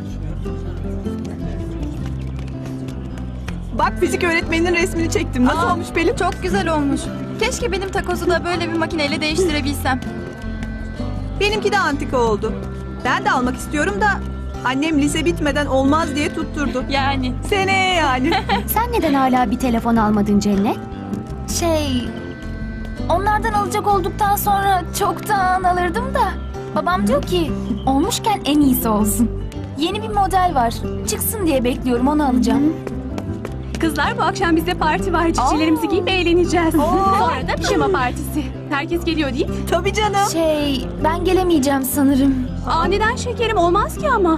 Bak fizik öğretmeninin resmini çektim. Nasıl olmuş Pelin? Çok güzel olmuş. Keşke benim takozu da böyle bir makineyle değiştirebilsem. Benimki de antika oldu. Ben de almak istiyorum da annem lise bitmeden olmaz diye tutturdu. Yani. Seneye yani. Sen neden hala bir telefon almadın Cennet? Onlardan alacak olduktan sonra çoktan alırdım da. Babam diyor ki olmuşken en iyisi olsun. Yeni bir model var. Çıksın diye bekliyorum, onu alacağım. Kızlar bu akşam bizde parti var. Cicilerimizi giyip eğleneceğiz. Sonra da pijama partisi. Herkes geliyor değil mi? Tabii canım. Ben gelemeyeceğim sanırım. Neden şekerim? Olmaz ki ama.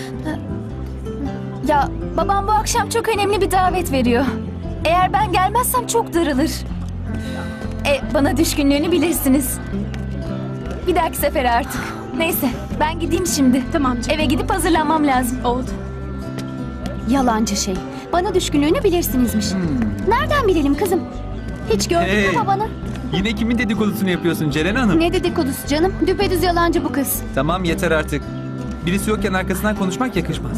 Ya babam bu akşam çok önemli bir davet veriyor. Eğer ben gelmezsem çok darılır. Bana düşkünlüğünü bilirsiniz. Bir dahaki sefere artık. Neyse ben gideyim şimdi. Tamam canım. Eve gidip hazırlanmam lazım. Oldu. Yalancı şey. Bana düşkünlüğünü bilirsinizmiş. Nereden bilelim kızım? Hiç gördün mü babanı? Yine kimin dedikodusunu yapıyorsun Ceren Hanım? Ne dedikodusu canım? Düpedüz yalancı bu kız. Tamam yeter artık. Birisi yokken arkasından konuşmak yakışmaz.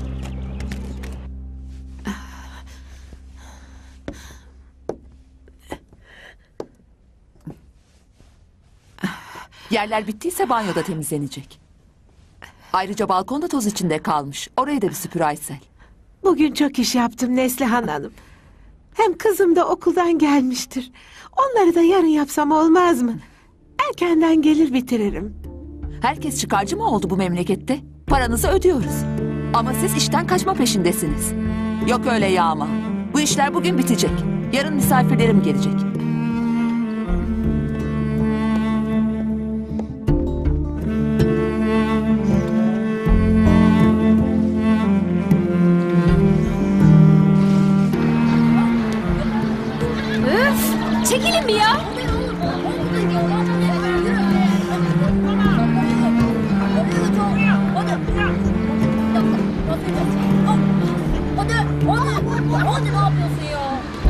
Yerler bittiyse banyoda temizlenecek. Ayrıca balkonda toz içinde kalmış. Orayı da bir süpür Aysel. Bugün çok iş yaptım Neslihan Hanım. Hem kızım da okuldan gelmiştir. Onları da yarın yapsam olmaz mı? Erkenden gelir bitiririm. Herkes çıkarcı mı oldu bu memlekette? Paranızı ödüyoruz. Ama siz işten kaçma peşindesiniz. Yok öyle yağma. Bu işler bugün bitecek. Yarın misafirlerim gelecek. Çekilin bir ya. Hadi ne yapıyorsun ya?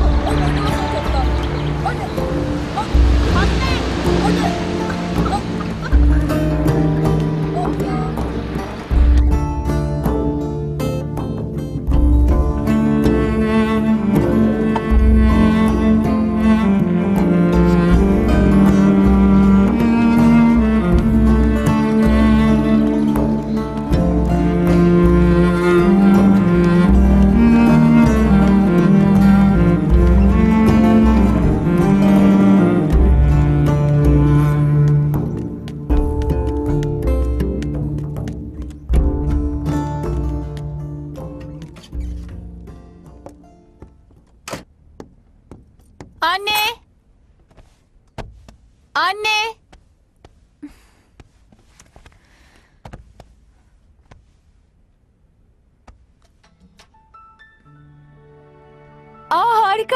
Anne! Anne! Harika!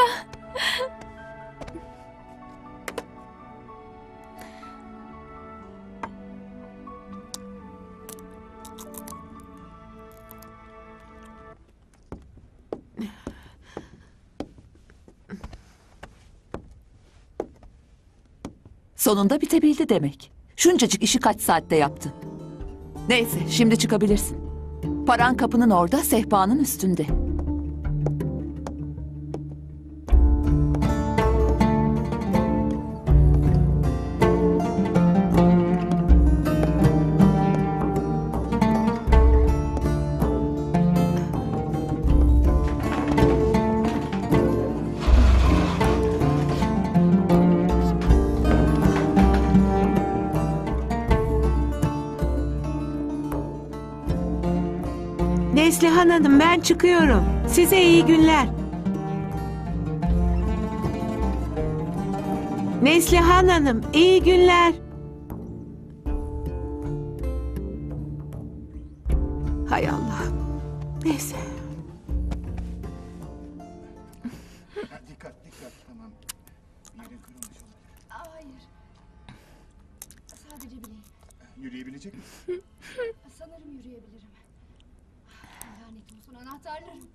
Sonunda bitebildi demek. Şuncacık işi kaç saatte yaptı. Neyse şimdi çıkabilirsin. Paran kapının orada, sehpanın üstünde. Neslihan Hanım ben çıkıyorum. Size iyi günler. Neslihan Hanım iyi günler. Hay Allah. Neyse. Dikkat tamam. Yerin kırılmış olabilir. Hayır. Sadece bileğim. Yürüyebilecek misin? Sanırım yürüyebilirim. Lanet olsun anahtarlarım.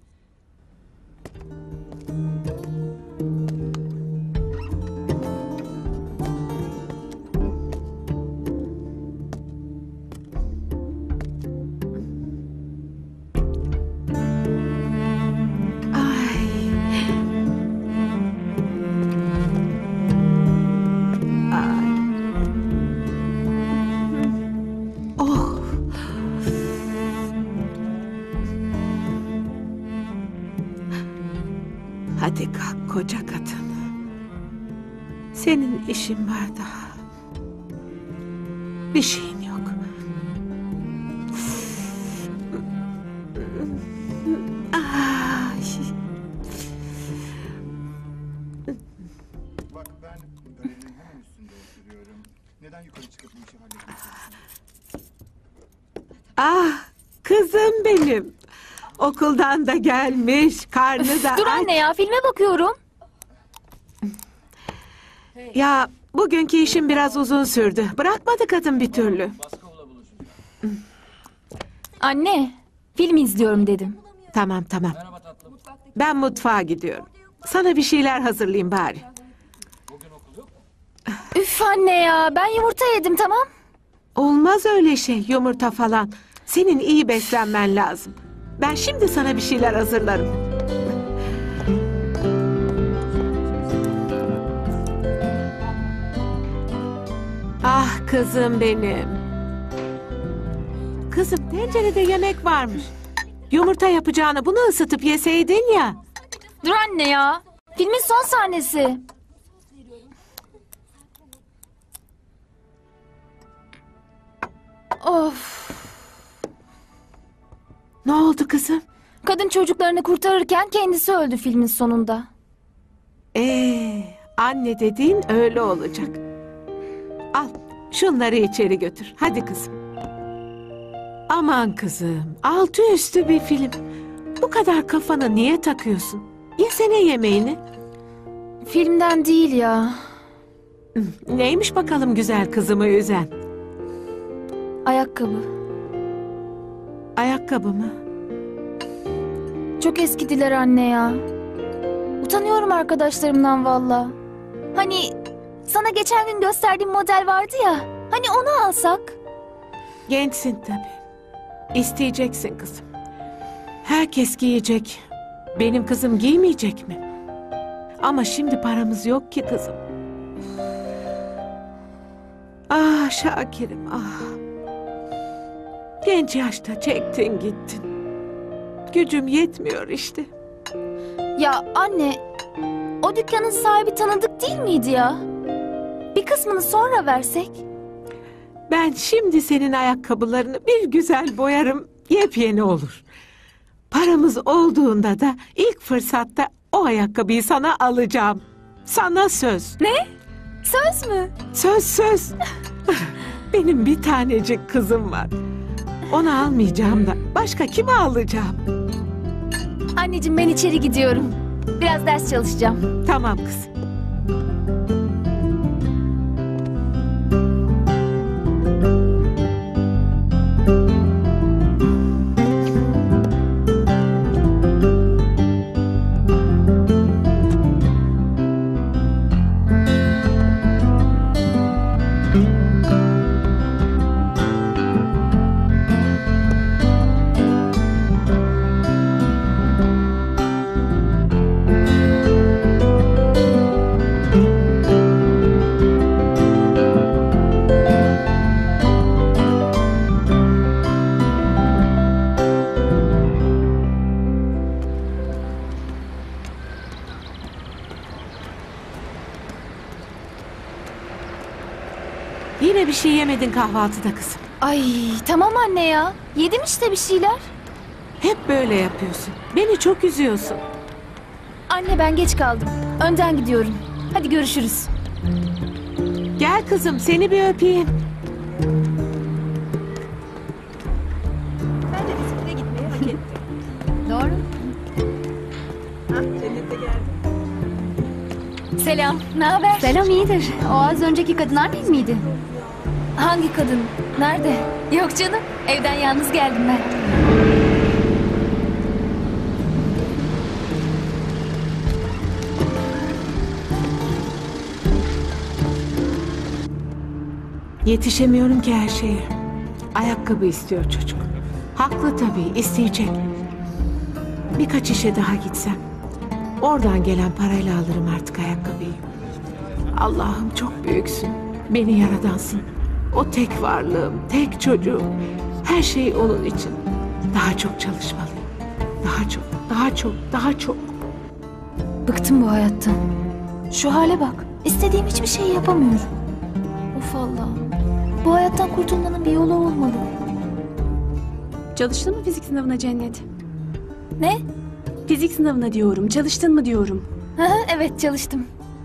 Hadi kalk koca kadın. Senin işin var daha. Bir şeyin yok. Ay. Bak ben galerinin hemen üstünde oturuyorum. Neden yukarı çıkıp bu işi halletmiyorsun? Ah, kızım benim. Okuldan da gelmiş, karnı da Dur aç. anne ya, filme bakıyorum. Ya bugünkü işim biraz uzun sürdü. Bırakmadı kadın bir türlü. Anne, film izliyorum dedim. Tamam. Ben mutfağa gidiyorum. Sana bir şeyler hazırlayayım bari. Üf anne ya, ben yumurta yedim, tamam. Olmaz öyle şey, yumurta falan. Senin iyi beslenmen lazım. Ben şimdi sana bir şeyler hazırlarım. Ah kızım benim. Kızım tencerede yemek varmış. Yumurta yapacağını bunu ısıtıp yeseydin ya. Dur anne ya, filmin son sahnesi. Of, Ne oldu kızım? kadın çocuklarını kurtarırken kendisi öldü filmin sonunda. Anne dediğin öyle olacak. Al şunları içeri götür. Hadi kızım. Aman kızım, altı üstü bir film. Bu kadar kafanı niye takıyorsun? Yesene yemeğini. Filmden değil ya, Neymiş bakalım güzel kızımı üzen? ayakkabı. Ayakkabı mı? Çok eskidiler anne ya. Utanıyorum arkadaşlarımdan valla. Hani sana geçen gün gösterdiğim model vardı ya. Hani onu alsak? Gençsin tabii. İsteyeceksin kızım. Herkes giyecek. Benim kızım giymeyecek mi? Ama şimdi paramız yok ki kızım. Ah Şakir'im ah. Genç yaşta çektin gittin. Gücüm yetmiyor işte. Ya anne, o dükkanın sahibi tanıdık değil miydi ya? Bir kısmını sonra versek? Ben şimdi senin ayakkabılarını bir güzel boyarım, yepyeni olur. Paramız olduğunda da ilk fırsatta o ayakkabıyı sana alacağım. Sana söz. Ne? Söz mü? Söz. Benim bir tanecik kızım var. Onu almayacağım da başka kime alacağım? Anneciğim ben içeri gidiyorum. Biraz ders çalışacağım. Tamam kızım. Yine bir şey yemedin kahvaltıda kızım. Ay tamam anne ya. Yedim işte bir şeyler. Hep böyle yapıyorsun. Beni çok üzüyorsun. Anne ben geç kaldım. Önden gidiyorum. Hadi görüşürüz. Gel kızım seni bir öpeyim. Bence bisiklete gitmeyi hak etti. Doğru. Cennete geldi. Selam. Ne haber? Selam iyidir. O az önceki kadınlar değil miydi? Hangi kadın? Nerede? Yok canım. Evden yalnız geldim ben. Yetişemiyorum ki her şeye. Ayakkabı istiyor çocuk. Haklı tabii, isteyecek. Birkaç işe daha gitsem. Oradan gelen parayla alırım artık ayakkabıyı. Allah'ım çok büyüksün. Beni yaradansın. O tek varlığım, tek çocuğum. Her şey onun için. Daha çok çalışmalıyım. Daha çok. Bıktım bu hayattan. Şu hale bak. İstediğim hiçbir şeyi yapamıyorum. Of Allah'ım. Bu hayattan kurtulmanın bir yolu olmalı. Çalıştın mı fizik sınavına Cennet? Ne? Fizik sınavına diyorum. Çalıştın mı diyorum. Hı hı, evet çalıştım.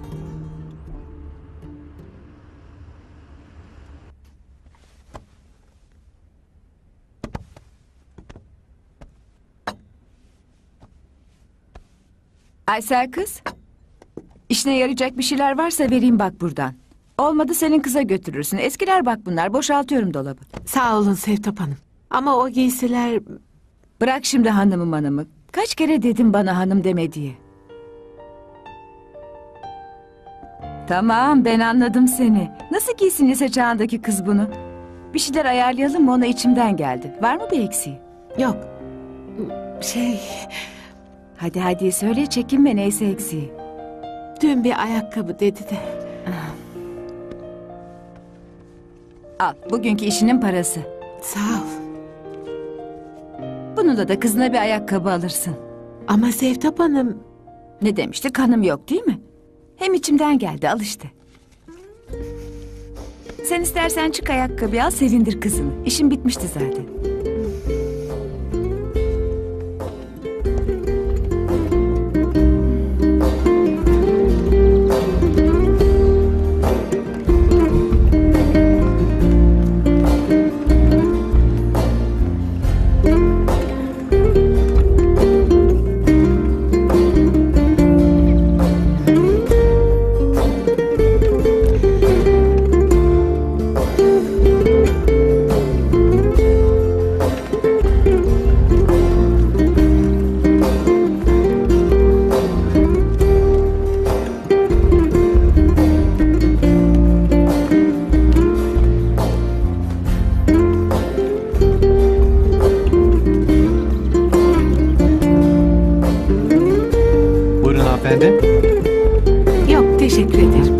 Aysel kız. İşine yarayacak bir şeyler varsa vereyim bak buradan. Olmadı senin kıza götürürsün. Eskiler bak bunlar. Boşaltıyorum dolabı. Sağ olun Sevtap Hanım. Ama o giysiler... Bırak şimdi hanımı. Kaç kere dedim bana hanım deme diye. Tamam ben anladım seni. Nasıl giysin lise çağındaki kız bunu? Bir şeyler ayarlayalım mı, ona içimden geldi. Var mı bir eksiği? Yok. Şey... Hadi söyle, çekinme, neyse eksiği. Dün bir ayakkabı dedi de. Al bugünkü işinin parası. Sağ ol. Bununla da kızına bir ayakkabı alırsın. Ama Sevtap Hanım... Ne demişti, kanım yok değil mi? Hem içimden geldi, al işte. Sen istersen çık ayakkabı al, sevindir kızını. İşin bitmişti zaten. Yok, teşekkür ederim.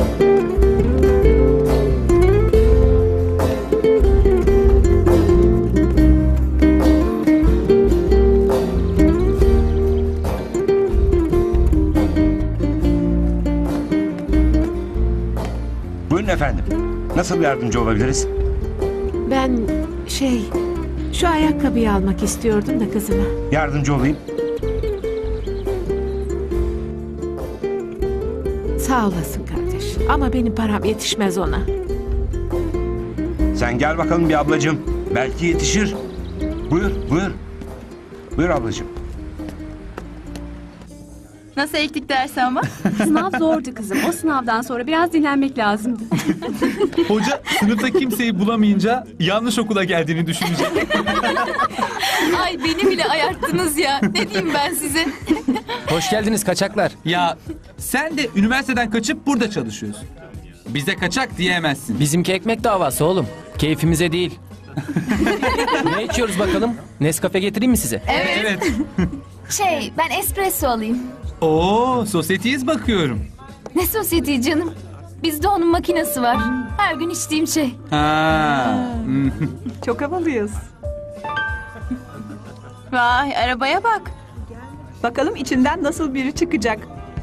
Buyurun efendim. Nasıl yardımcı olabiliriz? Ben şu ayakkabıyı almak istiyordum da kızıma. Yardımcı olayım. Sağ olasın kardeş. Ama benim param yetişmez ona. Sen gel bakalım bir ablacığım. Belki yetişir. Buyur. Buyur ablacığım. Nasıl eğitik dersi ama? Sınav zordu kızım. O sınavdan sonra biraz dinlenmek lazımdı. Hoca sınıfta kimseyi bulamayınca yanlış okula geldiğini düşünecek. Ay beni bile ayarttınız ya. Ne diyeyim ben size? Hoş geldiniz kaçaklar. Ya sen de üniversiteden kaçıp burada çalışıyorsun. Bize kaçak diyemezsin. Bizimki ekmek davası oğlum. Keyfimize değil. Ne içiyoruz bakalım? Nescafe getireyim mi size? Evet. Ben espresso alayım. Oo, sosyetiyiz bakıyorum. Ne sosyeti canım? Bizde onun makinesi var. Her gün içtiğim şey. Ha. Çok havalıyız. Vay arabaya bak. Bakalım içinden nasıl biri çıkacak.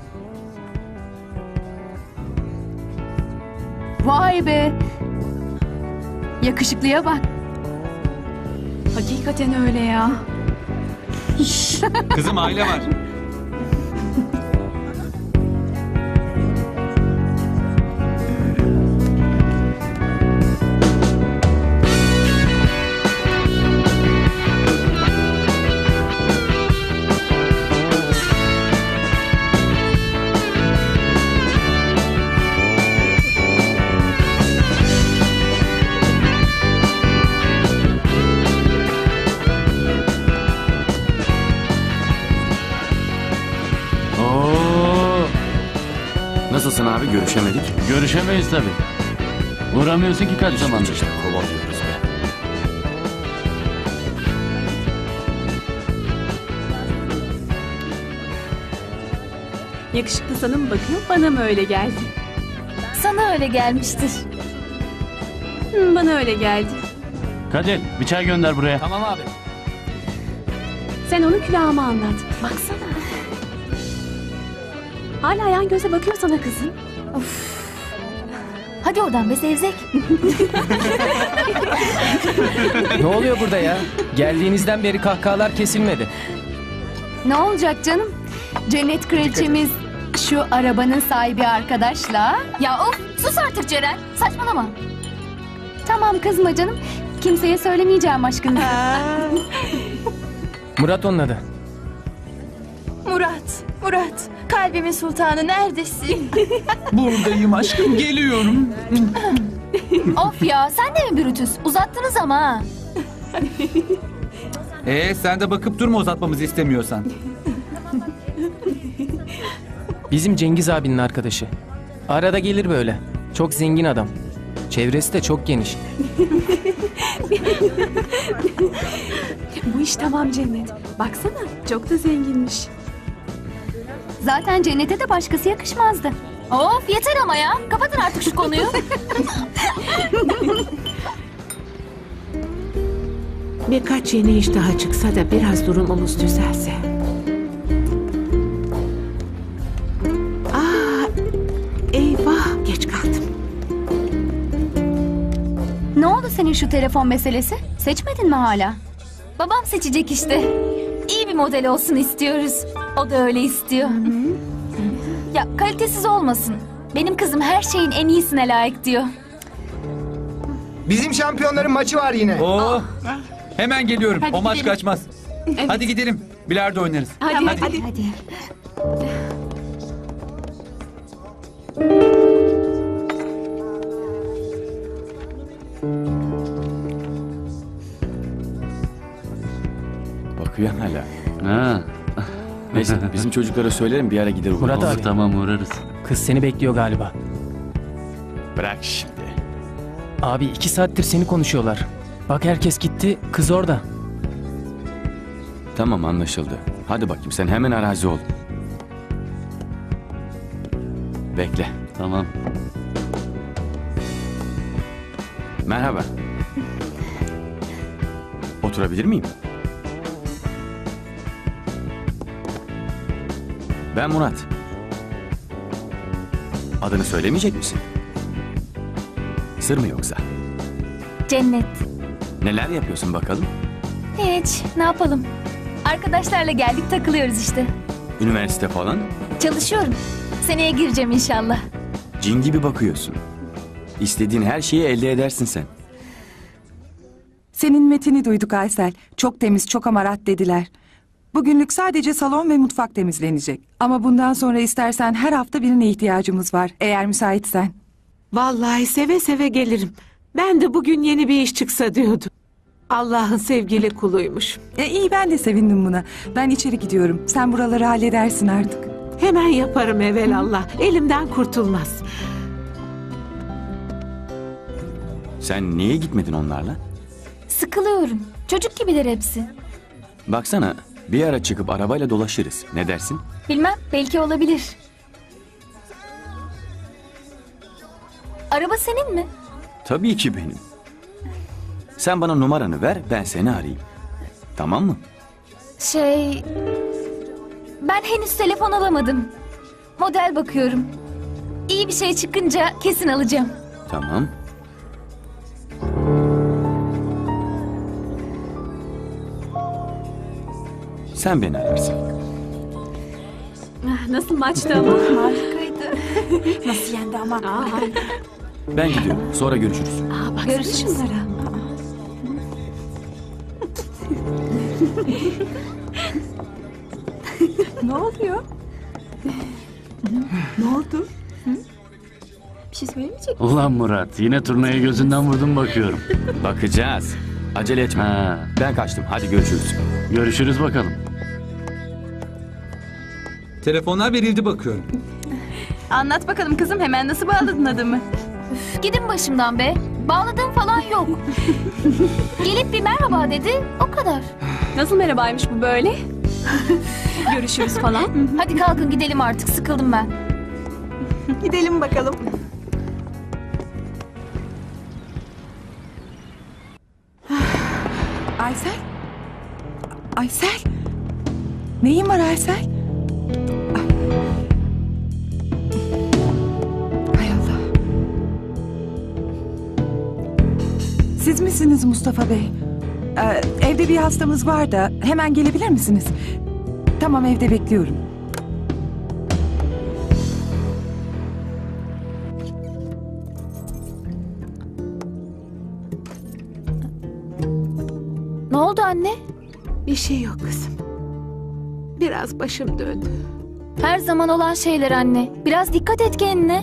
Vay be. Yakışıklıya bak. Hakikaten öyle ya. Kızım aile var. Nasılsın abi, görüşemedik? Görüşemeyiz tabii. Uğramıyorsun ki kaç zamandır. İşte kovalıyoruz be. Yakışıklı sana mı bakıyor, bana mı öyle geldi? Sana öyle gelmiştir. Bana öyle geldi. Kadir, bir çay gönder buraya. Tamam abi. Sen onu külahıma anlat. Baksana. Hala yan göze bakıyor sana kızım. Hadi oradan be zevzek. Ne oluyor burada ya? Geldiğinizden beri kahkahalar kesilmedi. Ne olacak canım? Cennet kraliçemiz şu arabanın sahibi arkadaşla... Ya of sus artık Ceren. Saçmalama. Tamam kızma canım. Kimseye söylemeyeceğim aşkını. Murat onun adı. Murat. Kalbimin sultanı neredesin? Buradayım aşkım, geliyorum. Of ya sen de mi Brutus? Uzattınız ama ha. Sen de bakıp durma uzatmamızı istemiyorsan. Bizim Cengiz abinin arkadaşı. Arada gelir böyle. Çok zengin adam. Çevresi de çok geniş. Bu iş tamam Cennet. Baksana çok da zenginmiş. Zaten cennete de başkası yakışmazdı. Of yeter ama ya. Kapatın artık şu konuyu. Birkaç yeni iş daha çıksa da biraz durumumuz düzelse. Eyvah, geç kaldım. Ne oldu senin şu telefon meselesi? Seçmedin mi hala? Babam seçecek işte. İyi bir model olsun istiyoruz. O da öyle istiyor. Ya kalitesiz olmasın. Benim kızım her şeyin en iyisine layık diyor. Bizim şampiyonların maçı var yine. Oo. Hemen geliyorum. Hadi o maç gidelim. kaçmaz. Hadi gidelim. Bilardo oynarız. Hadi. Bakıyor hala. Ha. Neyse bizim çocuklara söylerim bir ara gider uğrarız. Murat abi. Tamam uğrarız. Kız seni bekliyor galiba. Bırak şimdi. Abi 2 saattir seni konuşuyorlar. Bak herkes gitti, kız orada. Tamam anlaşıldı. Hadi bakayım sen hemen arazi ol. Bekle. Tamam. Merhaba. Oturabilir miyim? Ben Murat. Adını söylemeyecek misin? Sır mı yoksa? Cennet. Neler yapıyorsun bakalım? Hiç ne yapalım? Arkadaşlarla geldik takılıyoruz işte. Üniversite falan? Çalışıyorum. Seneye gireceğim inşallah. Cin gibi bakıyorsun. İstediğin her şeyi elde edersin sen. Senin metini duyduk Aysel. Çok temiz, çok amarat dediler. Bugünlük sadece salon ve mutfak temizlenecek. Ama bundan sonra istersen her hafta birine ihtiyacımız var. Eğer müsaitsen. Vallahi seve seve gelirim. Ben de bugün yeni bir iş çıksa diyordum. Allah'ın sevgili kuluymuş. İyi ben de sevindim buna. Ben içeri gidiyorum. Sen buraları halledersin artık. Hemen yaparım evelallah. Elimden kurtulmaz. Sen niye gitmedin onlarla? Sıkılıyorum. Çocuk gibiler hepsi. Baksana bir ara çıkıp arabayla dolaşırız. Ne dersin? Bilmem belki olabilir. Araba senin mi? Tabii ki benim. Sen bana numaranı ver ben seni arayayım. Tamam mı? Ben henüz telefon alamadım. Model bakıyorum. İyi bir şey çıkınca kesin alacağım. Tamam. Sen beni ararsın. Nasıl maçtı ama? Harikaydı. Nasıl yendi ama? Ben gidiyorum. Sonra görüşürüz. Görüşürüz. Ne oluyor? Ne oldu? Bir şey söylemeyecek. Ulan Murat yine turnayı gözünden vurdun bakıyorum. Bakacağız. Acele etme. Ben kaçtım. Hadi görüşürüz. Görüşürüz bakalım. Telefonlar verildi bakıyorum. Anlat bakalım kızım, hemen nasıl bağladın adamı? Gidin başımdan be. Bağladığım falan yok. Gelip bir merhaba dedi, o kadar. Nasıl merhabaymış bu böyle? Görüşürüz falan. Hadi kalkın gidelim artık, sıkıldım ben. Gidelim bakalım. Aysel? Aysel? Neyin var Aysel? Siz misiniz Mustafa Bey? Evde bir hastamız var da hemen gelebilir misiniz? Tamam, evde bekliyorum. Ne oldu anne? Bir şey yok kızım. Biraz başım döndü. Her zaman olan şeyler anne. Biraz dikkat et kendine.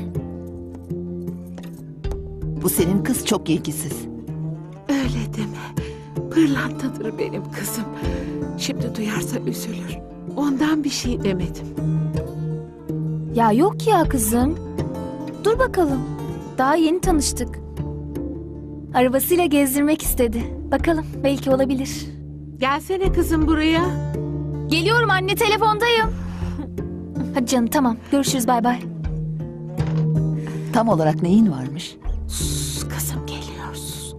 Bu senin kız çok ilgisiz. Öyle deme. Pırlantadır benim kızım. Şimdi duyarsa üzülür. Ondan bir şey demedim. Ya yok ya kızım. Dur bakalım. Daha yeni tanıştık. Arabasıyla gezdirmek istedi. Bakalım belki olabilir. Gelsene kızım buraya. Geliyorum anne, telefondayım. Hadi canım, tamam. Görüşürüz, bay bay. Tam olarak neyin varmış? Sus kızım, geliyoruz.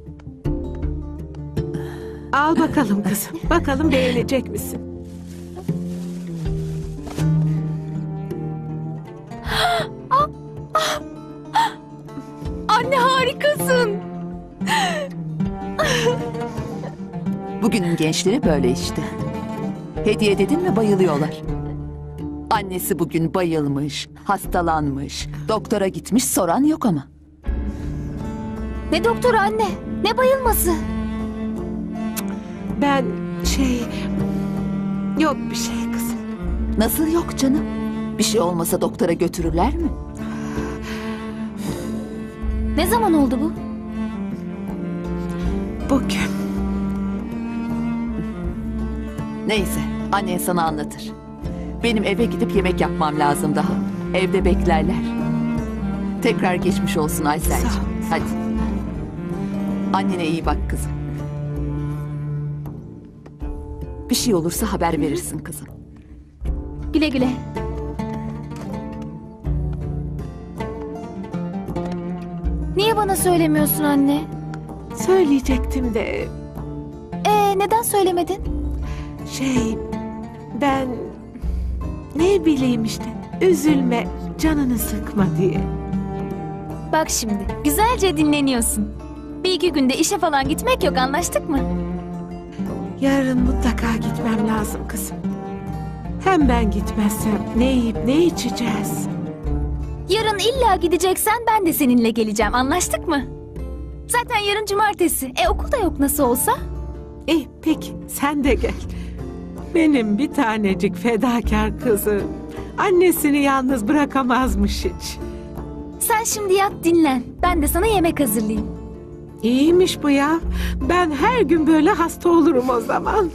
Al bakalım kızım. Bakalım beğenecek misin? Anne harikasın. Bugünün gençleri böyle işte. Hediye dedin mi bayılıyorlar. Annesi bugün bayılmış, hastalanmış, doktora gitmiş, soran yok ama. Ne doktoru anne? Ne bayılması? Ben yok bir şey kızım. Nasıl yok canım? Bir şey olmasa doktora götürürler mi? Ne zaman oldu bu? Bugün. Neyse, annen sana anlatır. Benim eve gidip yemek yapmam lazım daha. Evde beklerler. Tekrar geçmiş olsun Aysel'ciğim. Hadi. Annene iyi bak kızım. Bir şey olursa haber verirsin kızım. Güle güle. Niye bana söylemiyorsun anne? Söyleyecektim de. Neden söylemedin? Ben ne bileyim işte. Üzülme, canını sıkma diye. Bak şimdi, güzelce dinleniyorsun. Bir iki günde işe falan gitmek yok, anlaştık mı? Yarın mutlaka gitmem lazım kızım. Hem ben gitmezsem ne yiyip ne içeceğiz? Yarın illa gideceksen ben de seninle geleceğim, anlaştık mı? Zaten yarın cumartesi. Okul da yok nasıl olsa. Peki sen de gel. Benim bir tanecik fedakar kızım. Annesini yalnız bırakamazmış hiç. Sen şimdi yat dinlen. Ben de sana yemek hazırlayayım. İyiymiş bu ya. Ben her gün böyle hasta olurum o zaman.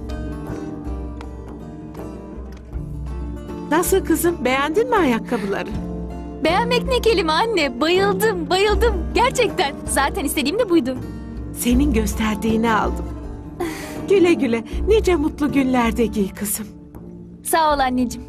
Nasıl kızım? Beğendin mi ayakkabıları? Beğenmek ne kelime anne. Bayıldım, bayıldım. Gerçekten. Zaten istediğim de buydu. Senin gösterdiğini aldım. Güle güle. Nice mutlu günlerde giy kızım. Sağ ol anneciğim.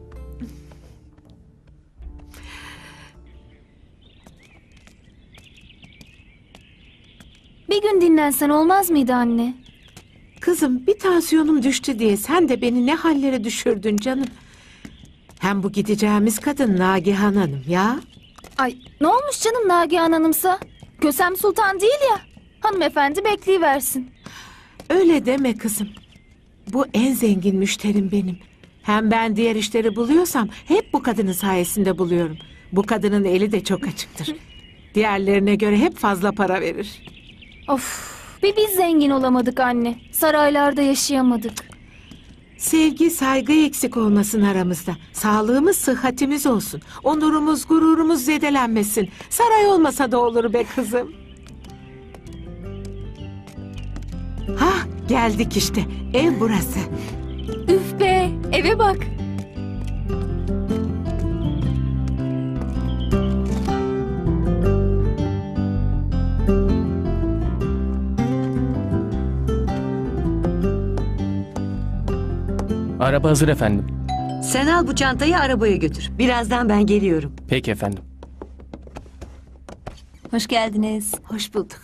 Bir gün dinlensen olmaz mıydı anne? Kızım bir tansiyonum düştü diye sen de beni ne hallere düşürdün canım. Hem bu gideceğimiz kadın Nagihan Hanım ya. Ay ne olmuş canım Nagihan Hanım'sa? Kösem Sultan değil ya. Hanımefendi bekleyiversin. Öyle deme kızım. Bu en zengin müşterim benim. Hem ben diğer işleri buluyorsam hep bu kadının sayesinde buluyorum. Bu kadının eli de çok açıktır. Diğerlerine göre hep fazla para verir. Of, bir biz zengin olamadık anne. Saraylarda yaşayamadık. Sevgi, saygı eksik olmasın aramızda. Sağlığımız, sıhhatimiz olsun. Onurumuz, gururumuz zedelenmesin. Saray olmasa da olur be kızım. Geldik işte. Ev burası. Üf be, eve bak. Araba hazır efendim. Sen al bu çantayı arabaya götür. Birazdan ben geliyorum. Peki efendim. Hoş geldiniz. Hoş bulduk.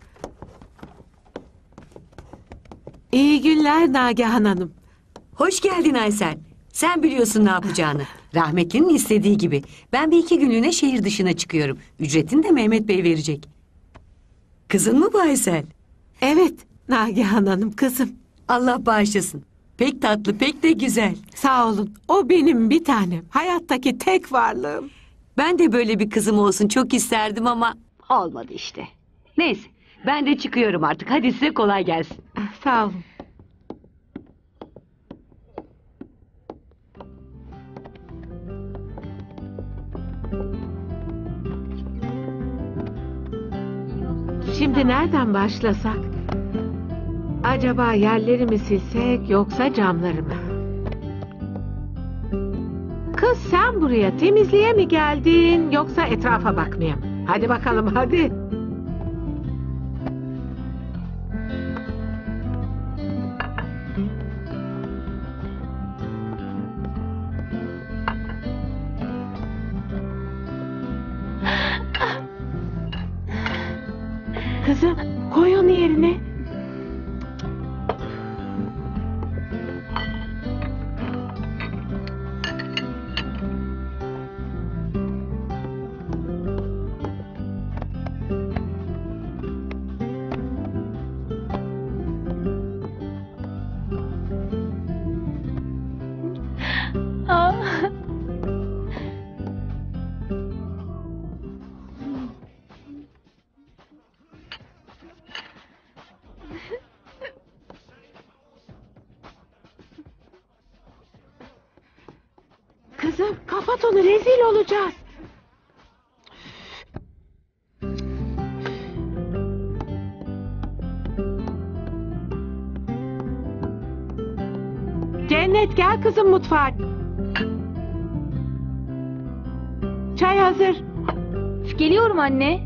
İyi günler Nagihan Hanım. Hoş geldin Aysel. Sen biliyorsun ne yapacağını. Rahmetlinin istediği gibi. Ben bir iki günlüğüne şehir dışına çıkıyorum. Ücretini de Mehmet Bey verecek. Kızın mı bu Aysel? Evet Nagihan Hanım kızım. Allah bağışlasın. Pek tatlı, pek de güzel. Sağ olun. O benim bir tanem. Hayattaki tek varlığım. Ben de böyle bir kızım olsun çok isterdim ama olmadı işte. Neyse ben de çıkıyorum artık. Hadi size kolay gelsin. Sağ olun. Şimdi nereden başlasak? Acaba yerleri mi silsek yoksa camları mı? Kız sen buraya temizliğe mi geldin yoksa etrafa bakmaya mı? Hadi bakalım hadi. Kızım koy onu yerine. Kızım kapat onu rezil olacağız. Cennet gel kızım mutfağa. Çay hazır. Geliyorum anne.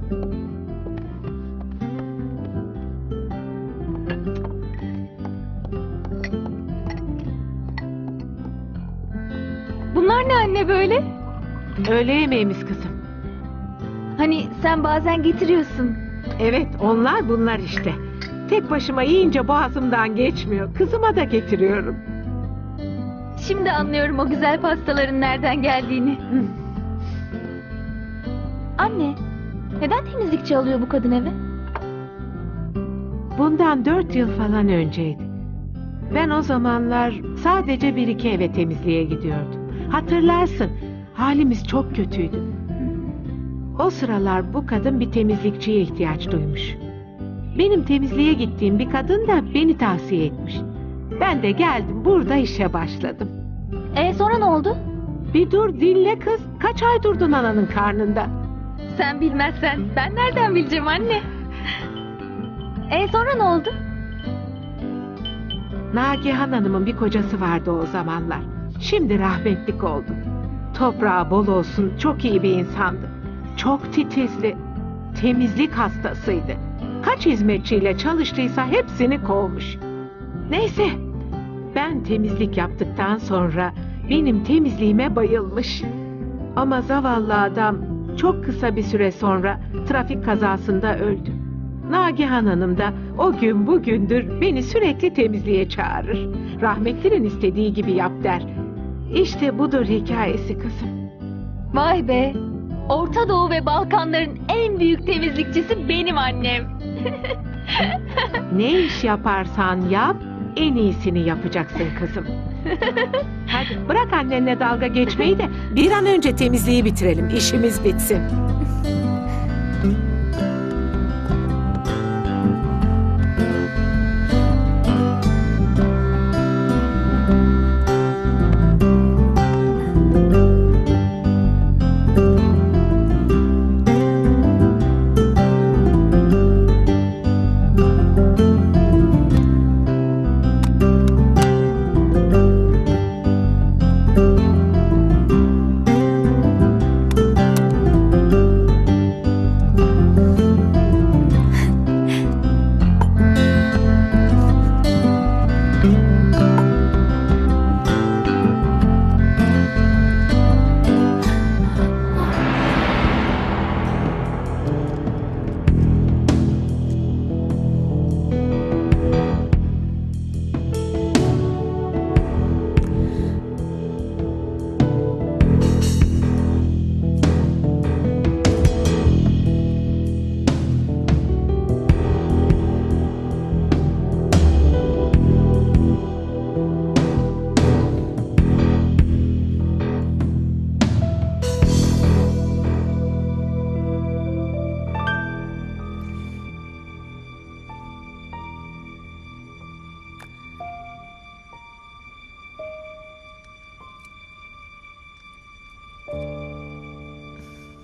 Bunlar ne anne böyle? Öğle yemeğimiz kızım. Hani sen bazen getiriyorsun. Evet onlar bunlar işte. Tek başıma yiyince boğazımdan geçmiyor. Kızıma da getiriyorum. Şimdi anlıyorum o güzel pastaların nereden geldiğini. Anne, neden temizlikçi alıyor bu kadın eve? Bundan 4 yıl falan önceydi. Ben o zamanlar sadece bir iki eve temizliğe gidiyordum. Hatırlarsın, halimiz çok kötüydü. O sıralar bu kadın bir temizlikçiye ihtiyaç duymuş. Benim temizliğe gittiğim bir kadın da beni tavsiye etmiş. Ben de geldim burada işe başladım. Sonra ne oldu? Bir dur dinle kız. Kaç ay durdun ananın karnında? Sen bilmezsen ben nereden bileceğim anne? Sonra ne oldu? Nagihan Hanım'ın bir kocası vardı o zamanlar. Şimdi rahmetlik oldu. Toprağı bol olsun çok iyi bir insandı. Çok titizli. Temizlik hastasıydı. Kaç hizmetçiyle çalıştıysa hepsini kovmuş. Neyse ben temizlik yaptıktan sonra benim temizliğime bayılmış. Ama zavallı adam çok kısa bir süre sonra trafik kazasında öldü. Nagihan Hanım da o gün bugündür beni sürekli temizliğe çağırır. Rahmetlinin istediği gibi yap der. İşte budur hikayesi kızım. Vay be! Orta Doğu ve Balkanların en büyük temizlikçisi benim annem. Ne iş yaparsan yap, en iyisini yapacaksın kızım. Hadi bırak annenle dalga geçmeyi de bir an önce temizliği bitirelim, işimiz bitsin.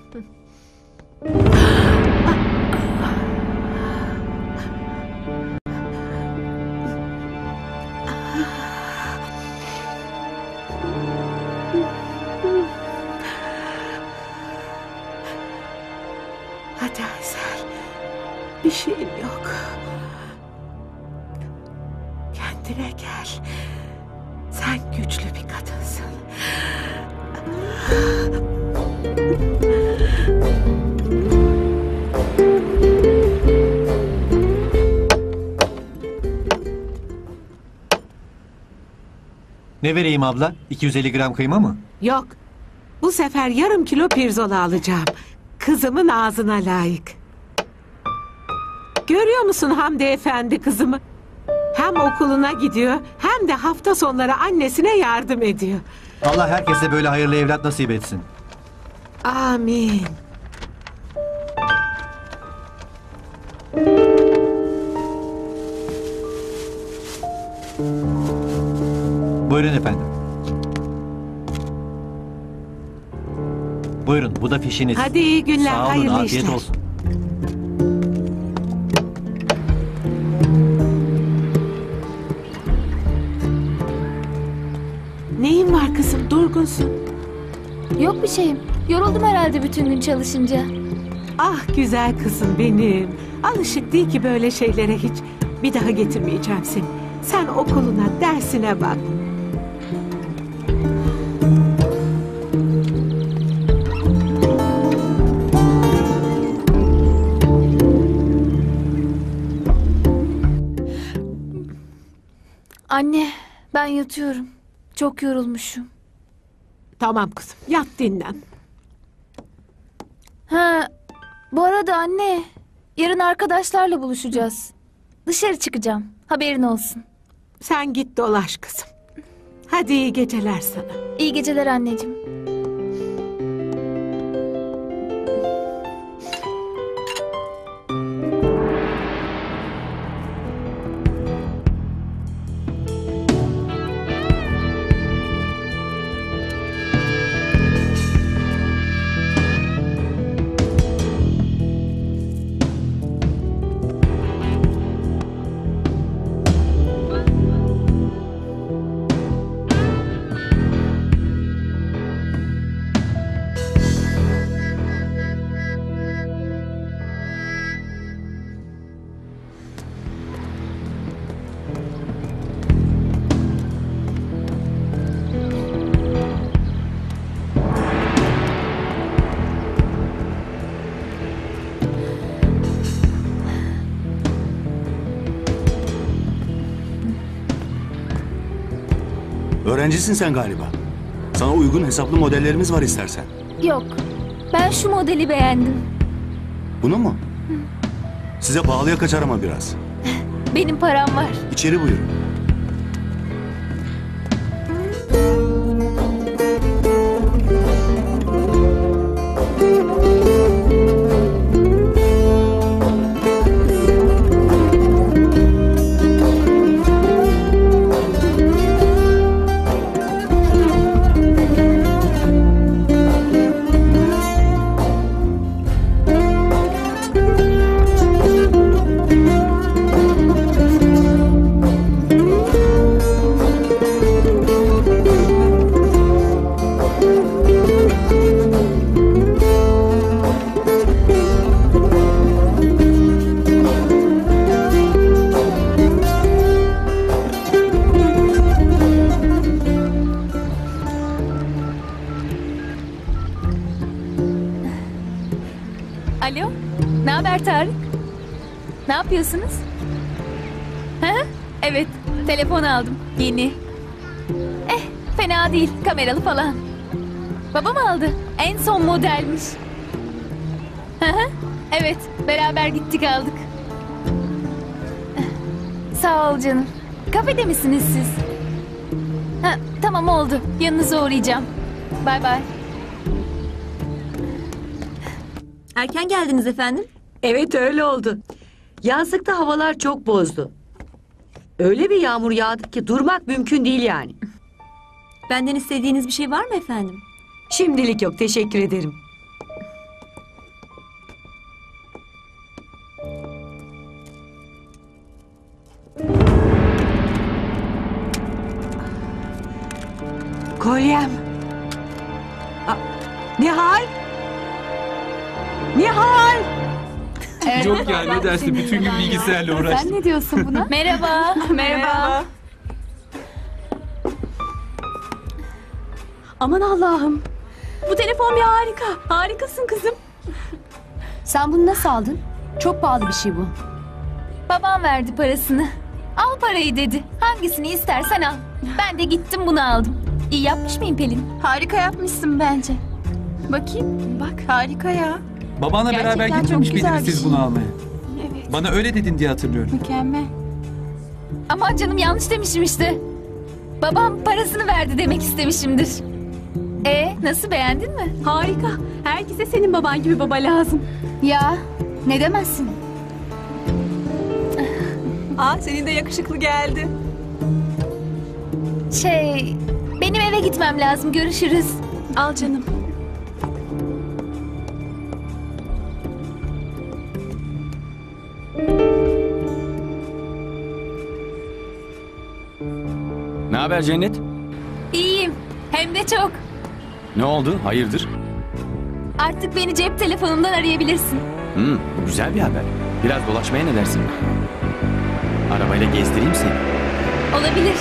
Hadi Aysel. Bir şeyim yok. Kendine gel. Sen güçlü bir kadınsın. Ne vereyim abla? 250 gram kıyma mı? Yok. Bu sefer yarım kilo pirzola alacağım. Kızımın ağzına layık. Görüyor musun Hamdi Efendi kızımı? Hem okuluna gidiyor hem de hafta sonları annesine yardım ediyor. Allah herkese böyle hayırlı evlat nasip etsin. Amin. Buyurun efendim. Buyurun, bu da fişiniz. Hadi iyi günler, Sağ olun, hayırlı afiyet işler. olsun. Neyin var kızım, durgunsun? Yok bir şeyim. Yoruldum herhalde bütün gün çalışınca. Ah güzel kızım benim. Alışık değil ki böyle şeylere hiç. Bir daha getirmeyeceğim seni. Sen okuluna, dersine bak. Anne, ben yatıyorum. Çok yorulmuşum. Tamam kızım, yat dinlen. Ha, bu arada anne, yarın arkadaşlarla buluşacağız. Dışarı çıkacağım. Haberin olsun. Sen git dolaş kızım. Hadi iyi geceler sana. İyi geceler anneciğim. Öğrencisin sen galiba. Sana uygun hesaplı modellerimiz var istersen. Yok, ben şu modeli beğendim. Bunu mu? Size pahalıya kaçar ama biraz. Benim param var. İçeri buyurun. Alo, ne haber Tarık? Ne yapıyorsunuz? Ha? Evet, telefon aldım, yeni. Fena değil, kameralı falan. Babam aldı, en son modelmiş. Evet, beraber gittik aldık. Sağ ol canım. Kafede misiniz siz? Tamam oldu, yanınıza uğrayacağım. Bay bay. Erken geldiniz efendim. Evet öyle oldu. Yazlıkta havalar çok bozdu. Öyle bir yağmur yağdı ki durmak mümkün değil yani. Benden istediğiniz bir şey var mı efendim? Şimdilik yok, teşekkür ederim. Kolyem. Nihal. Nihal. Yok ya, ne dersin, bütün gün bilgisayarla uğraştım. Sen ne diyorsun buna? Merhaba. Merhaba. Aman Allah'ım. Bu telefon bir harika. Harikasın kızım. Sen bunu nasıl aldın? Çok pahalı bir şey bu. Babam verdi parasını. Al parayı dedi. Hangisini istersen al. Ben de gittim bunu aldım. İyi yapmış mıyım Pelin? Harika yapmışsın bence. Bakayım. Bak harika ya. Babanla beraber Gerçekten gitmemiş çok güzel miydiniz bir siz şey. bunu almaya? Evet. Bana öyle dedin diye hatırlıyorum. Mükemmel. Aman canım, yanlış demişim işte. Babam parasını verdi demek istemişimdir. Nasıl, beğendin mi? Harika. Herkese senin baban gibi baba lazım. Ya ne demezsin? Senin de yakışıklı geldi. Benim eve gitmem lazım. Görüşürüz. Al canım. Ne haber Cennet? İyiyim. Hem de çok. Ne oldu? Hayırdır? Artık beni cep telefonumdan arayabilirsin. Bu güzel bir haber. Biraz dolaşmaya ne dersin? Arabayla gezdireyim seni. Olabilir.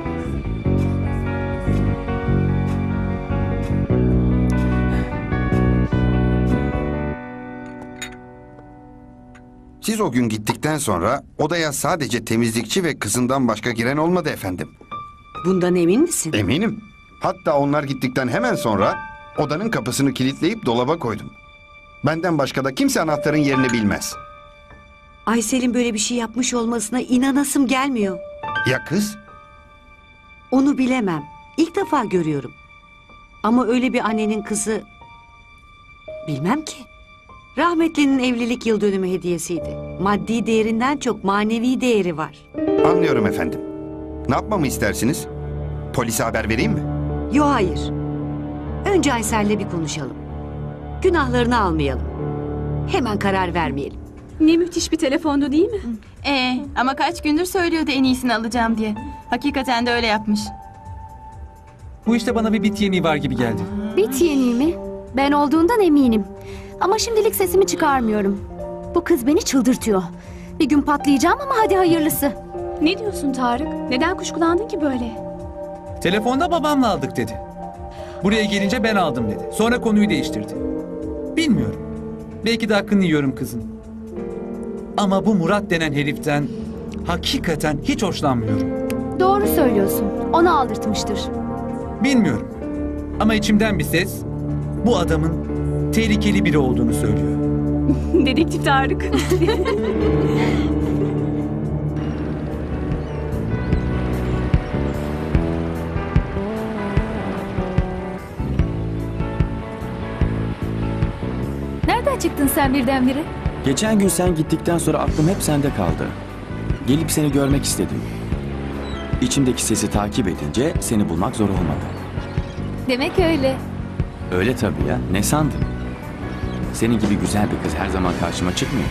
Siz o gün gittikten sonra odaya sadece temizlikçi ve kızından başka giren olmadı efendim. Bundan emin misin? Eminim. Hatta onlar gittikten hemen sonra odanın kapısını kilitleyip dolaba koydum. Benden başka da kimse anahtarın yerini bilmez. Aysel'in böyle bir şey yapmış olmasına inanasım gelmiyor. Ya kız? Onu bilemem. İlk defa görüyorum. Ama öyle bir annenin kızı... Bilmem ki. Rahmetlinin evlilik yıl dönümü hediyesiydi. Maddi değerinden çok manevi değeri var. Anlıyorum efendim. Ne yapmamı istersiniz? Polise haber vereyim mi? Yo, hayır. Önce Aysel'le bir konuşalım. Günahlarını almayalım. Hemen karar vermeyelim. Ne müthiş bir telefondu değil mi? Ama kaç gündür söylüyordu en iyisini alacağım diye. Hakikaten de öyle yapmış. Bu işte bana bir bit yeniği var gibi geldi. Bit yeniği mi? Ben olduğundan eminim. Ama şimdilik sesimi çıkarmıyorum. Bu kız beni çıldırtıyor. Bir gün patlayacağım ama hadi hayırlısı. Ne diyorsun Tarık? Neden kuşkulandın ki böyle? Telefonda babamla aldık dedi. Buraya gelince ben aldım dedi. Sonra konuyu değiştirdi. Bilmiyorum. Belki de hakkını yiyorum kızın. Ama bu Murat denen heriften hakikaten hiç hoşlanmıyorum. Doğru söylüyorsun. Onu aldırtmıştır. Bilmiyorum. Ama içimden bir ses bu adamın tehlikeli biri olduğunu söylüyor. Dedektif Tarık. Nereden çıktın sen birdenbire? Geçen gün sen gittikten sonra aklım hep sende kaldı. Gelip seni görmek istedim. İçimdeki sesi takip edince seni bulmak zor olmadı. Demek öyle. Öyle tabii ya. Ne sandın? Senin gibi güzel bir kız her zaman karşıma çıkmıyor.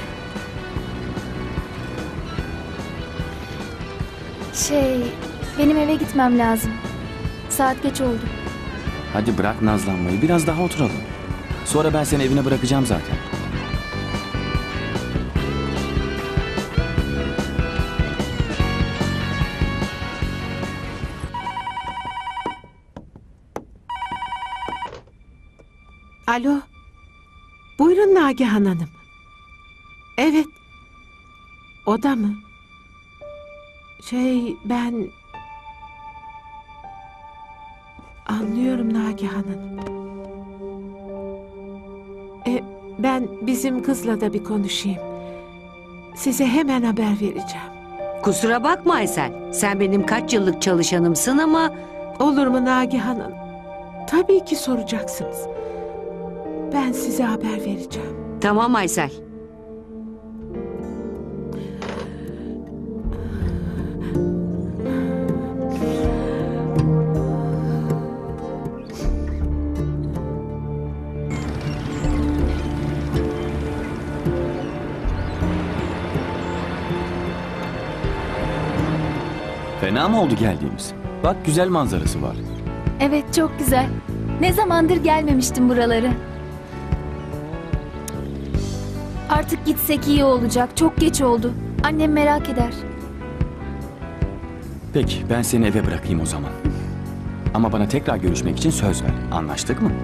Benim eve gitmem lazım. Saat geç oldu. Hadi bırak nazlanmayı. Biraz daha oturalım. Sonra ben seni evine bırakacağım zaten. Alo. Buyurun Nagihan Hanım. Evet. Oda mı? Ben... Anlıyorum Nagihan Hanım. Ben bizim kızla da bir konuşayım. Size hemen haber vereceğim. Kusura bakma Aysel. Sen benim kaç yıllık çalışanımsın ama... Olur mu Nagihan Hanım? Tabii ki soracaksınız. Ben size haber vereceğim. Tamam Aysel. Fena mı oldu geldiğimiz? Bak güzel manzarası var. Evet, çok güzel. Ne zamandır gelmemiştim buralara. Artık gitsek iyi olacak. Çok geç oldu. Annem merak eder. Peki ben seni eve bırakayım o zaman. Ama bana tekrar görüşmek için söz ver. Anlaştık mı?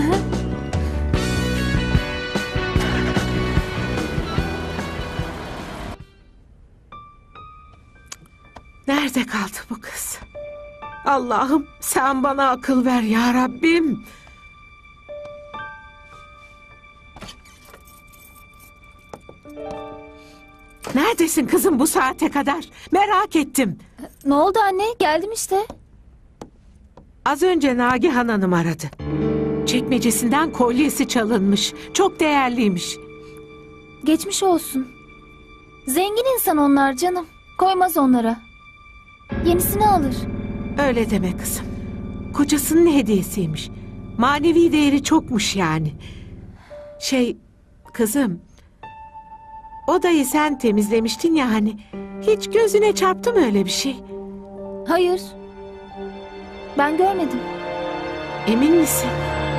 Nerede kaldı bu kız? Allah'ım sen bana akıl ver ya Rabbim. Neredesin kızım bu saate kadar? Merak ettim. Ne oldu anne? Geldim işte. Az önce Nagihan Hanım aradı. Çekmecesinden kolyesi çalınmış. Çok değerliymiş. Geçmiş olsun. Zengin insan onlar canım. Koymaz onlara. Yenisini alır. Öyle deme kızım. Kocasının hediyesiymiş. Manevi değeri çokmuş yani. Kızım. Odayı sen temizlemiştin ya hani. Hiç gözüne çarptı mı öyle bir şey? Hayır. Ben görmedim. Emin misin?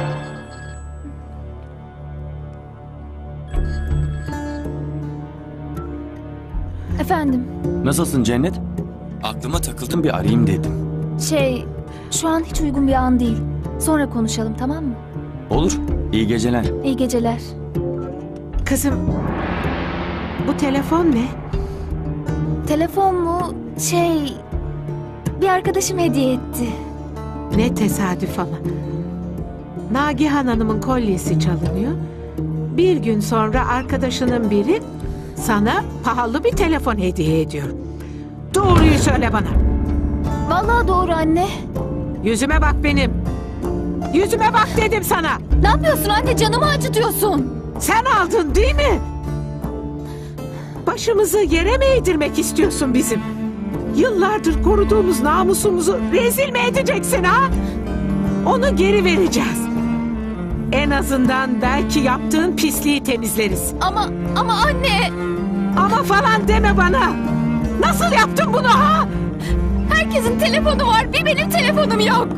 Efendim? Nasılsın Cennet? Aklıma takıldım bir arayayım dedim. Şu an hiç uygun bir an değil. Sonra konuşalım, tamam mı? Olur. İyi geceler. İyi geceler. Kızım, bu telefon ne? Telefon mu? Bir arkadaşım hediye etti. Ne tesadüf ama. Nagihan Hanım'ın kolyesi çalınıyor. Bir gün sonra arkadaşının biri sana pahalı bir telefon hediye ediyor. Doğruyu söyle bana. Vallahi doğru anne. Yüzüme bak benim. Yüzüme bak dedim sana. Ne yapıyorsun anne? Canımı acıtıyorsun. Sen aldın değil mi? Başımızı yere mi eğdirmek istiyorsun bizim? Yıllardır koruduğumuz namusumuzu rezil mi edeceksin ha? Onu geri vereceğiz. En azından belki yaptığın pisliği temizleriz. Ama anne. Ama falan deme bana. Nasıl yaptın bunu ha? Herkesin telefonu var. Bir benim telefonum yok.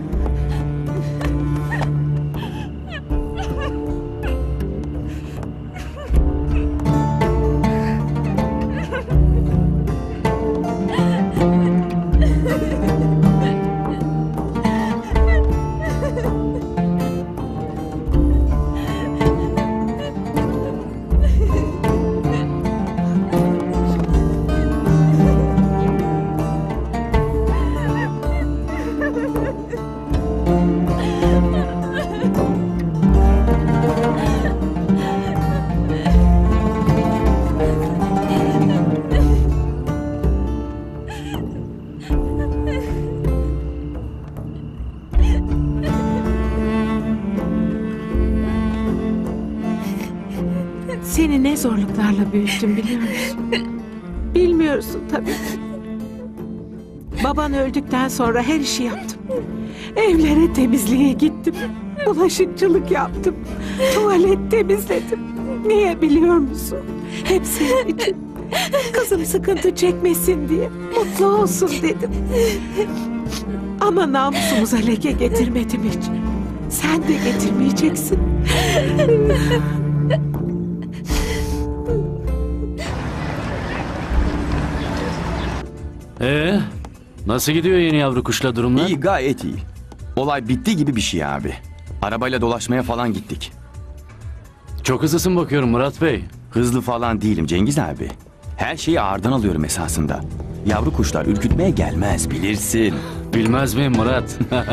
Seni ne zorluklarla büyüttüm biliyor musun? Bilmiyorsun tabii. Baban öldükten sonra her işi yaptım. Evlere temizliğe gittim. Bulaşıkçılık yaptım. Tuvalet temizledim. Niye biliyor musun? Hep senin için. Kızım sıkıntı çekmesin diye. Mutlu olsun dedim. Ama namusumuza leke getirmedim hiç. Sen de getirmeyeceksin. Nasıl gidiyor yeni yavru kuşla durumlar? İyi, gayet iyi. Olay bitti gibi bir şey abi. Arabayla dolaşmaya falan gittik. Çok hızlısın bakıyorum Murat Bey. Hızlı falan değilim Cengiz abi. Her şeyi ağırdan alıyorum esasında. Yavru kuşlar ürkütmeye gelmez bilirsin. Bilmez miyim Murat?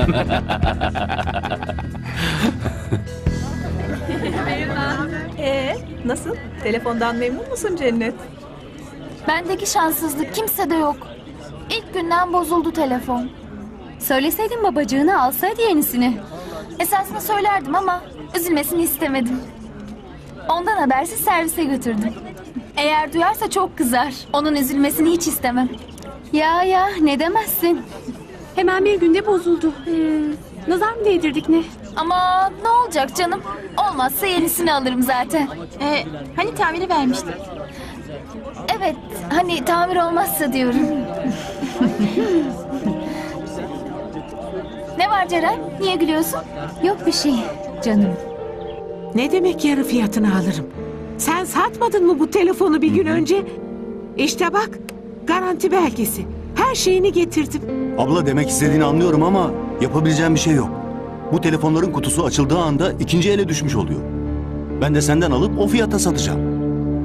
Nasıl? Telefondan memnun musun Cennet? Bendeki şanssızlık kimsede yok. İlk günden bozuldu telefon. Söyleseydin babacığını alsaydı yenisini. Esasında söylerdim ama üzülmesini istemedim. Ondan habersiz servise götürdüm. Eğer duyarsa çok kızar. Onun üzülmesini hiç istemem. Ya ne demezsin. Hemen bir günde bozuldu. Nazar mı değdirdik ne? Ama ne olacak canım? Olmazsa yenisini alırım zaten. Hani tamiri vermiştik? Evet, hani tamir olmazsa diyorum. Ne var Ceren? Niye gülüyorsun? Yok bir şey canım. Ne demek yarı fiyatını alırım? Sen satmadın mı bu telefonu bir gün önce? İşte bak, garanti belgesi. Her şeyini getirdim. Abla demek istediğini anlıyorum ama yapabileceğim bir şey yok. Bu telefonların kutusu açıldığı anda ikinci ele düşmüş oluyor. Ben de senden alıp o fiyata satacağım.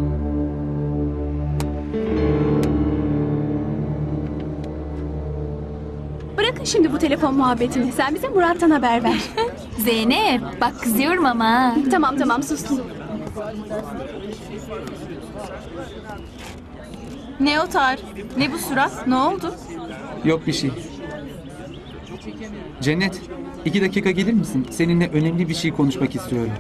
Bırakın şimdi bu telefon muhabbetini. Sen bize Murat'tan haber ver. Zeynep bak kızıyorum ama. Tamam sustum. Ne o Tar? Ne bu surat? Ne oldu? Yok bir şey. Cennet, 2 dakika gelir misin? Seninle önemli bir şey konuşmak istiyorum.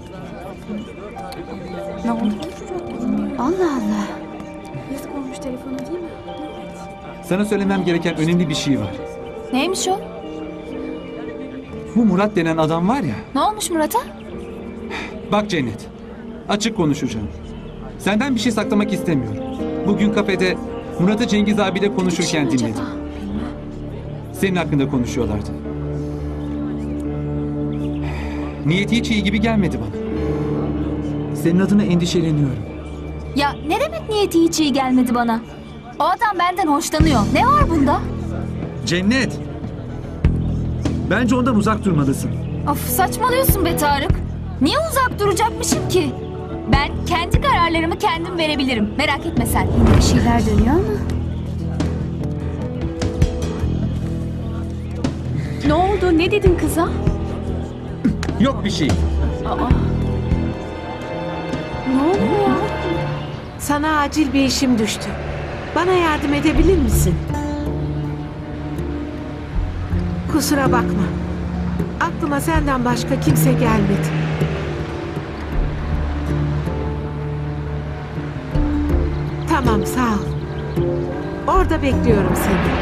Ne oldu? Allah Allah. Yazık olmuş telefonu değil mi? Sana söylemem gereken önemli bir şey var. Neymiş o? Bu Murat denen adam var ya. Ne olmuş Murat'a? Bak Cennet, açık konuşacağım. Senden bir şey saklamak istemiyorum. Bugün kafede Murat'ı Cengiz abiyle konuşurken dinledim. Senin hakkında konuşuyorlardı. Niyeti hiç iyi gibi gelmedi bana. Senin adına endişeleniyorum. Ya ne demek niyeti hiç iyi gelmedi bana? O adam benden hoşlanıyor. Ne var bunda? Cennet! Bence ondan uzak durmalısın. Of saçmalıyorsun be Tarık. Niye uzak duracakmışım ki? Ben kendi kararlarımı kendim verebilirim. Merak etme sen. Yine bir şeyler dönüyor ama. Ne oldu? Ne dedin kıza? Yok bir şey. Ne oluyor ya? Sana acil bir işim düştü. Bana yardım edebilir misin? Kusura bakma. Aklıma senden başka kimse gelmedi. Tamam, sağ ol. Orada bekliyorum seni.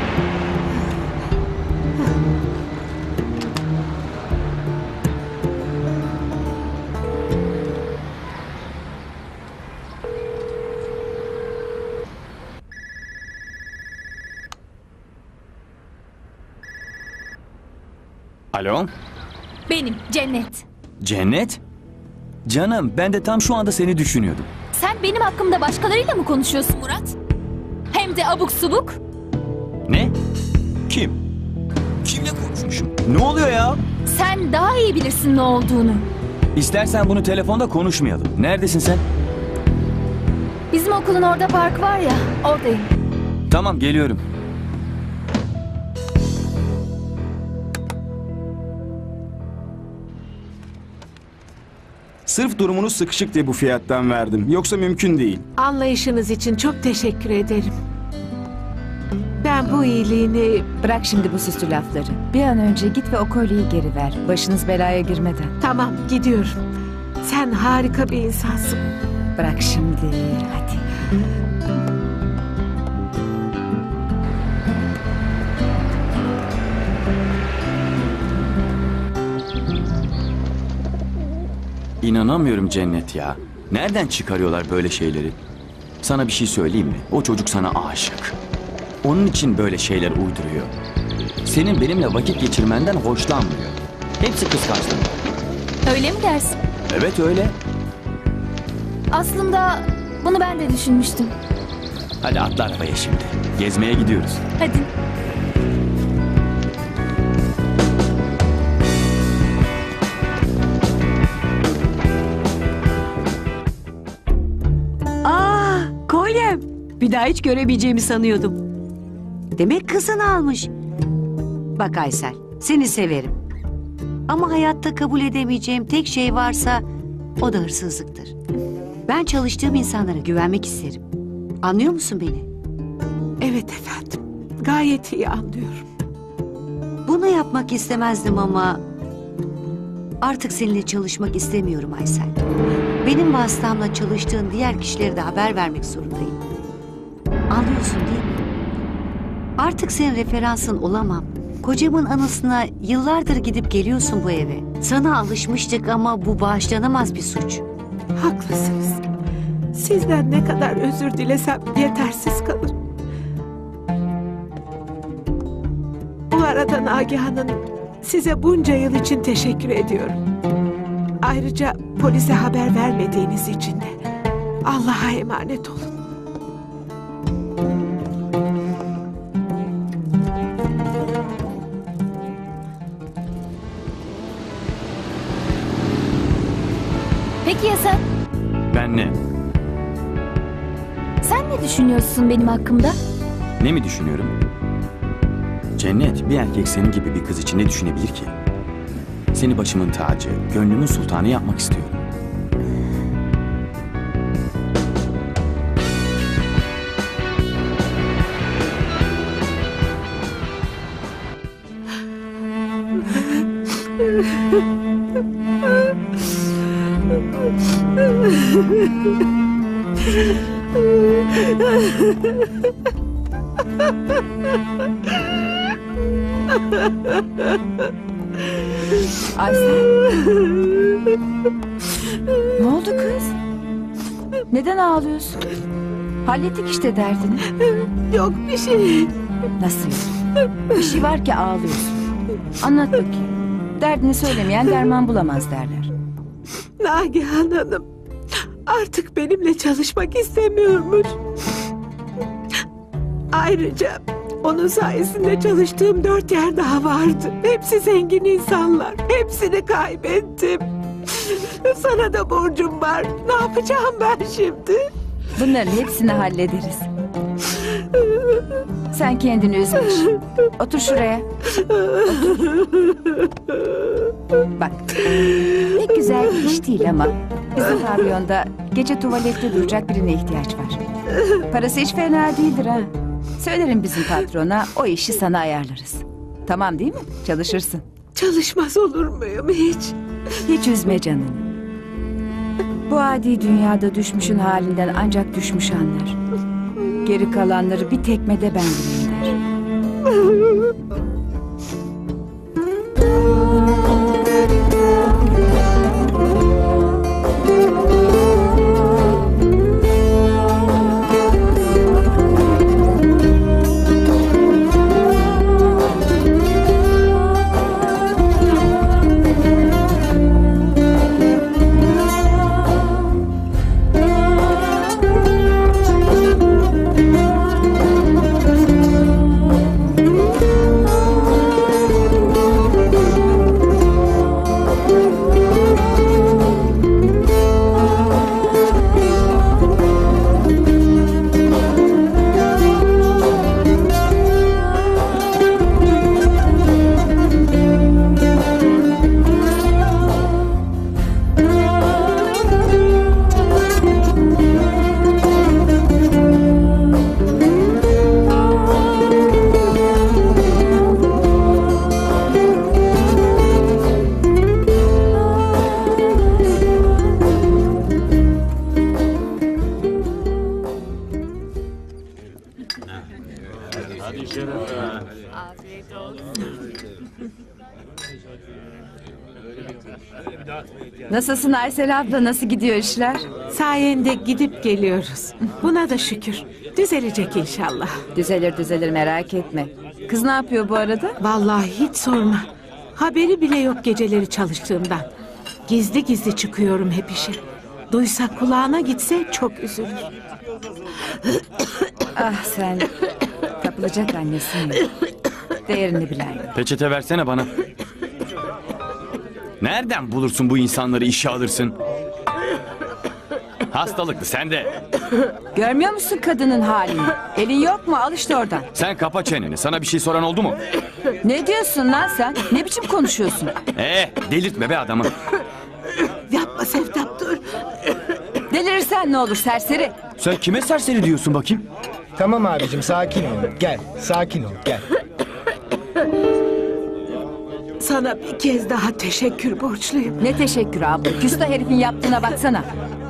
Alo? Benim Cennet. Cennet? Canım ben de tam şu anda seni düşünüyordum. Sen benim hakkımda başkalarıyla mı konuşuyorsun Murat? Hem de abuk subuk. Ne? Kim? Kimle konuşmuşum? Ne oluyor ya? Sen daha iyi bilirsin ne olduğunu. İstersen bunu telefonda konuşmayalım. Neredesin sen? Bizim okulun orada park var ya, oradayım. Tamam geliyorum. Sırf durumunuz sıkışık diye bu fiyattan verdim. Yoksa mümkün değil. Anlayışınız için çok teşekkür ederim. Ben bu iyiliğini... Bırak şimdi bu süslü lafları. Bir an önce git ve o kolyeyi geri ver. Başınız belaya girmeden. Tamam, gidiyorum. Sen harika bir insansın. Bırak şimdi. Hadi. İnanamıyorum Cennet ya. Nereden çıkarıyorlar böyle şeyleri? Sana bir şey söyleyeyim mi? O çocuk sana aşık. Onun için böyle şeyler uyduruyor. Senin benimle vakit geçirmenden hoşlanmıyor. Hepsi kıskançlık. Öyle mi dersin? Evet öyle. Aslında bunu ben de düşünmüştüm. Hadi atla arabaya şimdi. Gezmeye gidiyoruz. Hadi. Kolyem. Bir daha hiç göremeyeceğimi sanıyordum. Demek kızını almış. Bak Aysel, seni severim. Ama hayatta kabul edemeyeceğim tek şey varsa o da hırsızlıktır. Ben çalıştığım insanlara güvenmek isterim. Anlıyor musun beni? Evet efendim. Gayet iyi anlıyorum. Bunu yapmak istemezdim ama artık seninle çalışmak istemiyorum Aysel. Benim vasıtamla çalıştığın diğer kişilere de haber vermek zorundayım. Anlıyorsun değil mi? Artık senin referansın olamam. Kocamın anısına yıllardır gidip geliyorsun bu eve. Sana alışmıştık ama bu bağışlanamaz bir suç. Haklısınız. Sizden ne kadar özür dilesem yetersiz kalır. Bu arada Nagihan'ın Size bunca yıl için teşekkür ediyorum. Ayrıca polise haber vermediğiniz için de. Allah'a emanet olun. Peki ya sen? Ben ne? Sen ne düşünüyorsun benim hakkımda? Ne mi düşünüyorum? Cennet, bir erkek senin gibi bir kız için ne düşünebilir ki? Seni başımın tacı, gönlümün sultanı yapmak istiyorum. Aysel. Ne oldu kız? Neden ağlıyorsun? Hallettik işte derdini. Yok bir şey. Nasıl yok? Bir şey var ki ağlıyorsun. Anlat bakayım. Derdini söylemeyen derman bulamaz derler. Nagihan Hanım artık benimle çalışmak istemiyormuş. Ayrıca onun sayesinde çalıştığım 4 yer daha vardı. Hepsi zengin insanlar. Hepsini kaybettim. Sana da borcum var. Ne yapacağım ben şimdi? Bunların hepsini hallederiz. Sen kendini üzme. Otur şuraya. Otur. Bak. Pek güzel bir iş değil ama bizim pavyonda gece tuvalette duracak birine ihtiyaç var. Parası hiç fena değildir ha. Söylerim bizim patrona, o işi sana ayarlarız. Tamam değil mi? Çalışırsın. Çalışmaz olur muyum hiç? Hiç üzme canını. Bu adi dünyada düşmüşün halinden ancak düşmüş anlar. Geri kalanları bir tekmede ben bileyim der. Nasılsın Aysel abla? Nasıl gidiyor işler? Sayende gidip geliyoruz. Buna da şükür. Düzelecek inşallah. Düzelir merak etme. Kız ne yapıyor bu arada? Vallahi hiç sorma. Haberi bile yok geceleri çalıştığımdan. Gizli gizli çıkıyorum hep işe. Duysa kulağına gitse çok üzülür. Ah sen kapılacak annesin ya. Değerini bilen yok. Peçete versene bana. Nereden bulursun bu insanları işe alırsın? Hastalıklı sen de. Görmüyor musun kadının halini? Elin yok mu? Al işte oradan. Sen kapa çeneni. Sana bir şey soran oldu mu? Ne diyorsun lan sen? Ne biçim konuşuyorsun? Delirtme be adamı. Yapma Sevtap dur. Delirirsen ne olur serseri? Sen kime serseri diyorsun bakayım? Tamam abicim sakin ol. Gel sakin ol gel. Sana bir kez daha teşekkür borçluyum. Ne teşekkür abla? Küstah herifin yaptığına baksana.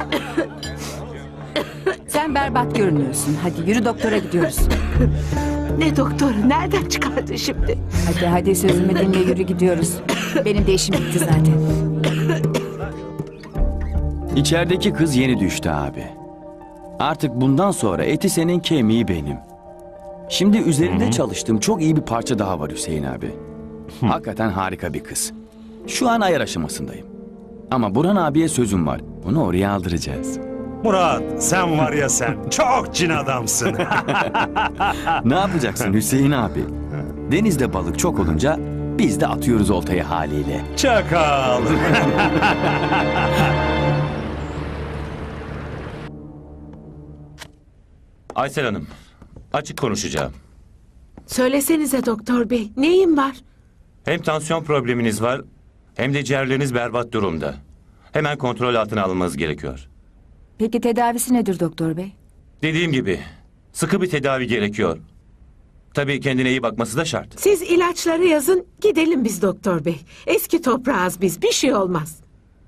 Sen berbat görünüyorsun. Hadi yürü doktora gidiyoruz. Ne doktoru? Nereden çıkardın şimdi? Hadi sözümü dinle yürü gidiyoruz. Benim de işim bitti zaten. İçerideki kız yeni düştü abi. Artık bundan sonra eti senin kemiği benim. Şimdi üzerinde çalıştığım çok iyi bir parça daha var Hüseyin abi. Hakikaten harika bir kız. Şu an ayar aşamasındayım. Ama Burhan abiye sözüm var. Onu oraya aldıracağız. Murat, sen var ya sen. Çok cin adamsın. Ne yapacaksın Hüseyin abi? Denizde balık çok olunca biz de atıyoruz oltayı haliyle. Çakal. Aysel Hanım, açık konuşacağım. Söylesenize doktor bey, neyim var? Hem tansiyon probleminiz var, hem de ciğerleriniz berbat durumda. Hemen kontrol altına alınmanız gerekiyor. Peki tedavisi nedir doktor bey? Dediğim gibi, sıkı bir tedavi gerekiyor. Tabii kendine iyi bakması da şart. Siz ilaçları yazın, gidelim biz doktor bey. Eski toprağız biz, bir şey olmaz.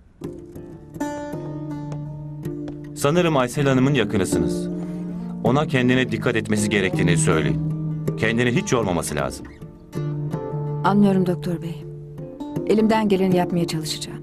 Sanırım Aysel Hanım'ın yakınısınız. Ona kendine dikkat etmesi gerektiğini söyleyin. Kendini hiç yormaması lazım. Anlıyorum doktor bey. Elimden geleni yapmaya çalışacağım.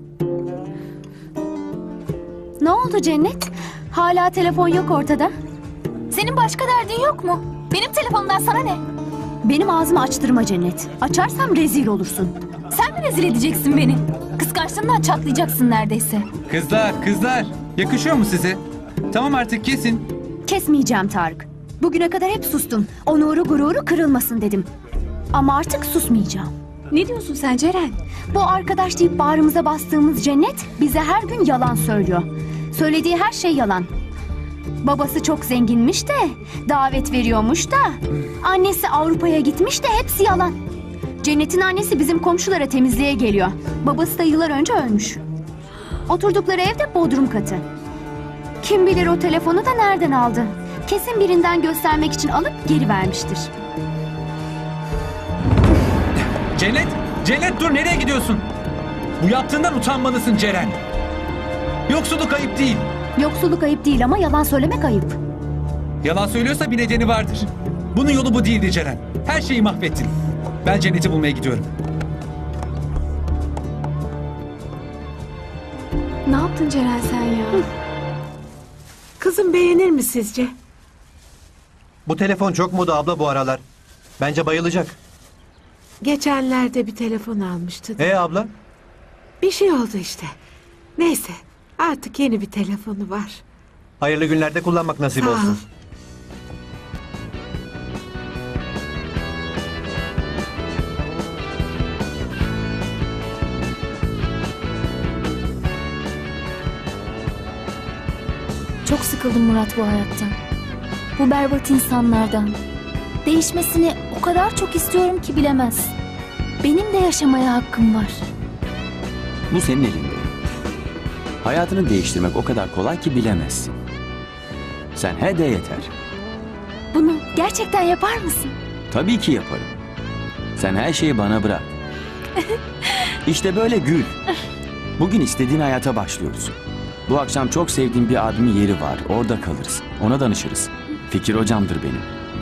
Ne oldu Cennet? Hala telefon yok ortada. Senin başka derdin yok mu? Benim telefonumdan sana ne? Benim ağzımı açtırma Cennet. Açarsam rezil olursun. Sen mi rezil edeceksin beni? Kıskançlığından çatlayacaksın neredeyse. Kızlar, yakışıyor mu size? Tamam artık kesin. Kesmeyeceğim Tarık. Bugüne kadar hep sustum. Onuru gururu kırılmasın dedim. Ama artık susmayacağım. Ne diyorsun sen Ceren? Bu arkadaş deyip bağrımıza bastığımız Cennet bize her gün yalan söylüyor. Söylediği her şey yalan. Babası çok zenginmiş de, davet veriyormuş da, annesi Avrupa'ya gitmiş de hepsi yalan. Cennet'in annesi bizim komşulara temizliğe geliyor. Babası da yıllar önce ölmüş. Oturdukları evde bodrum katı. Kim bilir o telefonu da nereden aldı? Kesin birinden göstermek için alıp geri vermiştir. Cennet dur, nereye gidiyorsun? Bu yaptığından utanmalısın Ceren. Yoksulluk ayıp değil. Yoksulluk ayıp değil ama yalan söylemek ayıp. Yalan söylüyorsa bir nedeni vardır. Bunun yolu bu değildi Ceren. Her şeyi mahvettin. Ben Cennet'i bulmaya gidiyorum. Ne yaptın Ceren sen ya? Kızım beğenir mi sizce? Bu telefon çok moda abla bu aralar. Bence bayılacak. Geçenlerde bir telefon almıştı. Abla? Bir şey oldu işte. Neyse, artık yeni bir telefonu var. Hayırlı günlerde kullanmak nasip Sağ ol. olsun. Çok sıkıldım Murat bu hayattan. Bu berbat insanlardan. Değişmesini o kadar çok istiyorum ki bilemez. Benim de yaşamaya hakkım var. Bu senin elinde. Hayatını değiştirmek o kadar kolay ki bilemezsin. Sen he de yeter. Bunu gerçekten yapar mısın? Tabii ki yaparım. Sen her şeyi bana bırak. İşte böyle gül. Bugün istediğin hayata başlıyoruz. Bu akşam çok sevdiğim bir abimin yeri var. Orada kalırız. Ona danışırız. Fikir hocamdır benim.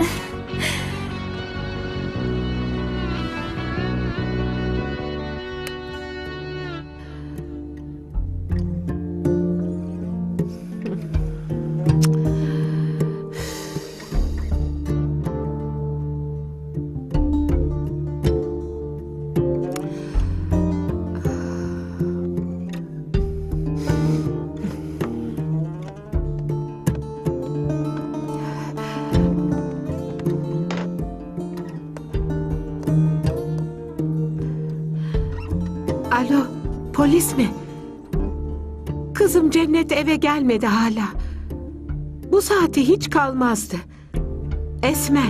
Alo, polis mi? Kızım Cennet eve gelmedi hala. Bu saate hiç kalmazdı. Esmer.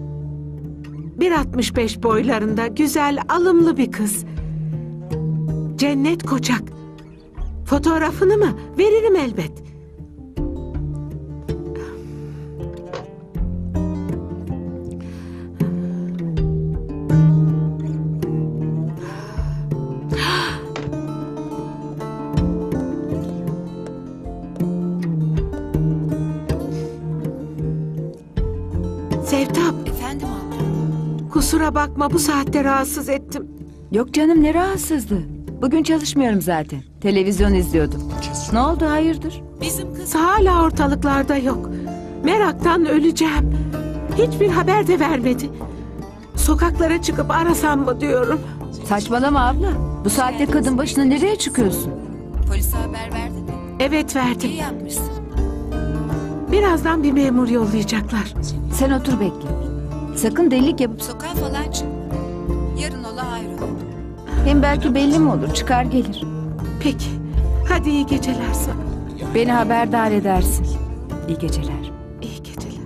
1.65 boylarında güzel, alımlı bir kız. Cennet Koçak. Fotoğrafını mı? Veririm elbet. Sevtap. Efendim abla. Kusura bakma bu saatte rahatsız ettim. Yok canım ne rahatsızlığı. Bugün çalışmıyorum zaten. Televizyon izliyordum. Ne oldu hayırdır? Bizim kız hala ortalıklarda yok. Meraktan öleceğim. Hiçbir haber de vermedi. Sokaklara çıkıp arasam mı diyorum. Saçmalama abla. Bu saatte kadın başına nereye çıkıyorsun? Polise haber verdin mi? Evet verdim. İyi yapmışsın. Birazdan bir memur yollayacaklar. Sen otur bekle. Sakın delilik yapıp Sokağa falan çık. Yarın ola ayrıl. hem belki belli mi olur çıkar gelir. Peki. Hadi iyi geceler sana. Beni haberdar edersin. İyi geceler. İyi geceler.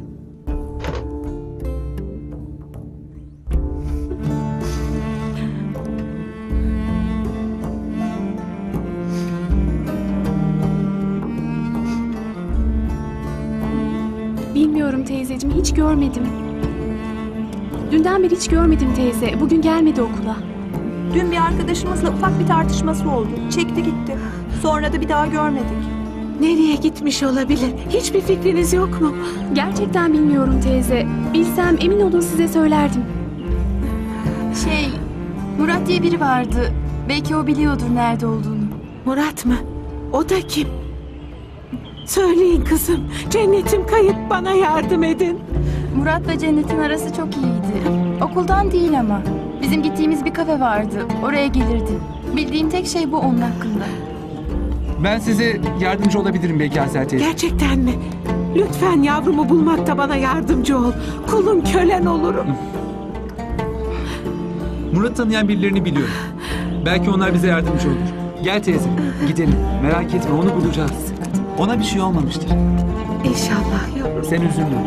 Bilmiyorum teyzeciğim, hiç görmedim. Dünden beri hiç görmedim teyze. Bugün gelmedi okula. Dün bir arkadaşımızla ufak bir tartışması oldu. Çekti gitti. Sonra da bir daha görmedik. Nereye gitmiş olabilir? Hiçbir fikriniz yok mu? Gerçekten bilmiyorum teyze. Bilsem emin olun size söylerdim. Murat diye biri vardı. Belki o biliyordur nerede olduğunu. Murat mı? O da kim? Söyleyin kızım. Cennetim kayıp, bana yardım edin. Murat ve Cennet'in arası çok iyiydi. Okuldan değil ama. Bizim gittiğimiz bir kafe vardı. Oraya gelirdi. Bildiğim tek şey bu onun hakkında. Ben size yardımcı olabilirim belki Aysel teyze. Gerçekten mi? Lütfen yavrumu bulmakta bana yardımcı ol. Kulun kölen olurum. Murat tanıyan birilerini biliyorum. Belki onlar bize yardımcı olur. Gel teyze, gidelim. Merak etme, onu bulacağız. Ona bir şey olmamıştır. İnşallah yavrum. Sen üzülme.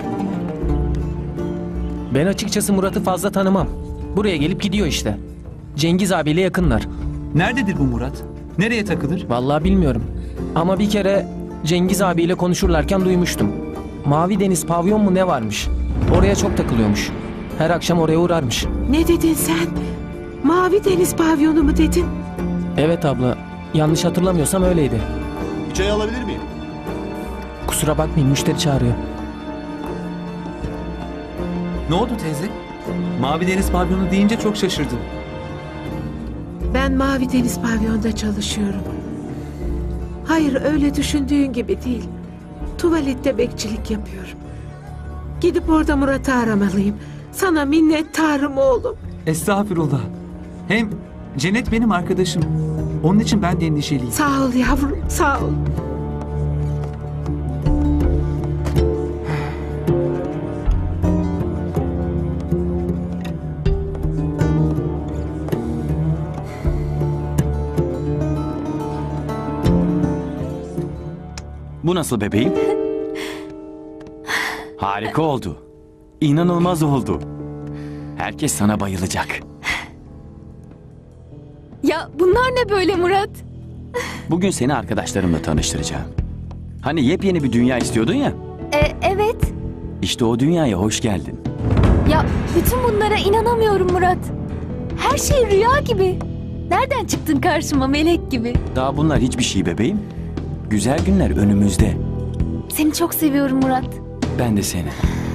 Ben açıkçası Murat'ı fazla tanımam. Buraya gelip gidiyor işte. Cengiz abiyle yakınlar. Nerededir bu Murat? Nereye takılır? Vallahi bilmiyorum. Ama bir kere Cengiz abiyle konuşurlarken duymuştum. Mavi Deniz pavyon mu ne varmış? Oraya çok takılıyormuş. Her akşam oraya uğrarmış. Ne dedin sen? Mavi Deniz pavyonu mu dedin? Evet abla. Yanlış hatırlamıyorsam öyleydi. Bir çay alabilir miyim? Kusura bakmayın, müşteri çağırıyor. Ne oldu teyze? Mavi Deniz pavyonu deyince çok şaşırdım. Ben Mavi Deniz pavyonda çalışıyorum. Hayır, öyle düşündüğün gibi değil. Tuvalette bekçilik yapıyorum. Gidip orada Murat'ı aramalıyım. Sana minnettarım oğlum. Estağfurullah. Hem Cennet benim arkadaşım. Onun için ben de endişeliyim. Sağ ol yavrum, sağ ol. Bu nasıl bebeğim? Harika oldu. İnanılmaz oldu. Herkes sana bayılacak. Ya bunlar ne böyle Murat? Bugün seni arkadaşlarımla tanıştıracağım. Hani yepyeni bir dünya istiyordun ya. Evet. İşte o dünyaya hoş geldin. Ya bütün bunlara inanamıyorum Murat. Her şey rüya gibi. Nereden çıktın karşıma melek gibi? Daha bunlar hiçbir şey bebeğim. Güzel günler önümüzde. Seni çok seviyorum Murat. Ben de seni.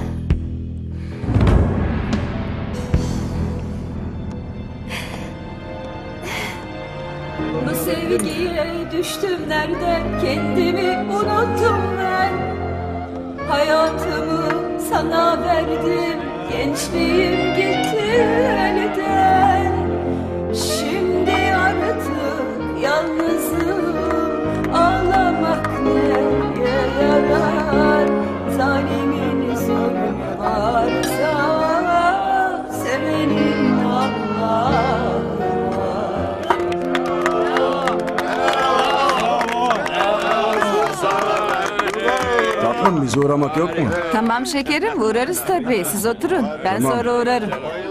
Bu sevgiye düştüm nereden kendimi unuttum ben. Hayatımı sana verdim, gençliğim gitti elden. Şimdi artık yalnızım, ağlamak neye yarar? Zalimin zulmü varsa sevenin Allah'ı. Tatlım, bize uğramak yok mu? Tamam şekerim, uğrarız tabii. Siz oturun. Ben Tamam. sonra uğrarım.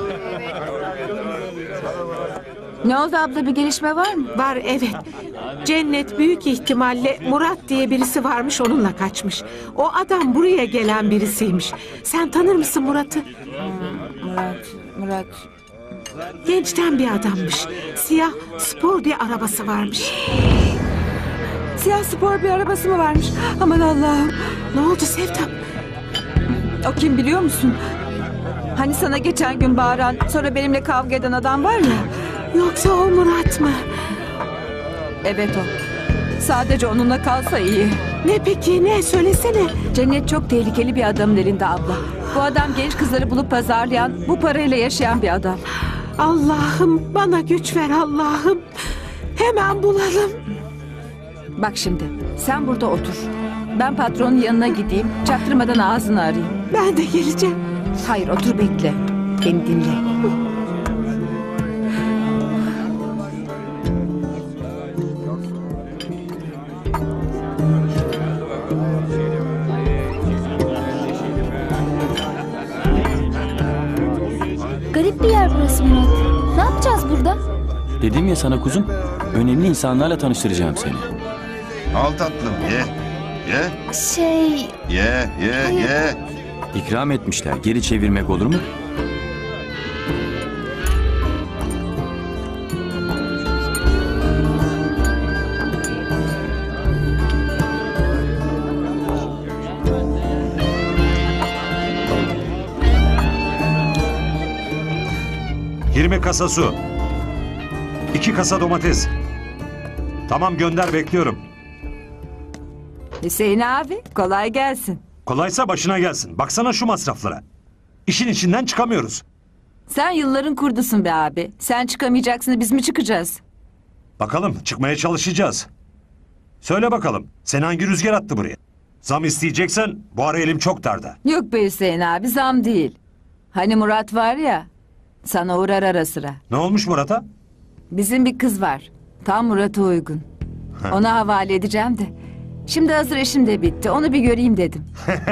Ne oldu abla, bir gelişme var mı? Var, evet. Cennet büyük ihtimalle Murat diye birisi varmış, onunla kaçmış. O adam buraya gelen birisiymiş. Sen tanır mısın Murat'ı? Murat. Gençten bir adammış. Siyah spor bir arabası varmış. Siyah spor bir arabası mı varmış? Aman Allah'ım. Ne oldu Sevdam? O kim biliyor musun? Hani sana geçen gün bağıran, sonra benimle kavga eden adam var ya. Yoksa o Murat mı? Evet o. Sadece onunla kalsa iyi. Ne peki, ne? Söylesene. Cennet çok tehlikeli bir adamın elinde abla. Bu adam genç kızları bulup pazarlayan, bu parayla yaşayan bir adam. Allah'ım bana güç ver Allah'ım. Hemen bulalım. Bak şimdi sen burada otur. Ben patronun yanına gideyim. Çaktırmadan ağzını arayayım. Ben de geleceğim. Hayır otur bekle. Beni dinle. Garip bir yer burası Murat. Ne yapacağız burada? Dedim ya sana kuzum, önemli insanlarla tanıştıracağım seni. Al tatlım ye. Ye. Ye. İkram etmişler, geri çevirmek olur mu? ...20 kasa su. 2 kasa domates. Tamam gönder bekliyorum. Hüseyin abi kolay gelsin. Kolaysa başına gelsin. Baksana şu masraflara. İşin içinden çıkamıyoruz. Sen yılların kurdusun be abi. Sen çıkamayacaksın da biz mi çıkacağız? Bakalım çıkmaya çalışacağız. Söyle bakalım sen hangi rüzgar attı buraya? Zam isteyeceksen bu ara elim çok darda. Yok be Hüseyin abi zam değil. Hani Murat var ya sana uğrar ara sıra. Ne olmuş Murat'a? Bizim bir kız var. Tam Murat'a uygun. Ona havale edeceğim de. Şimdi hazır işim de bitti. Onu bir göreyim dedim.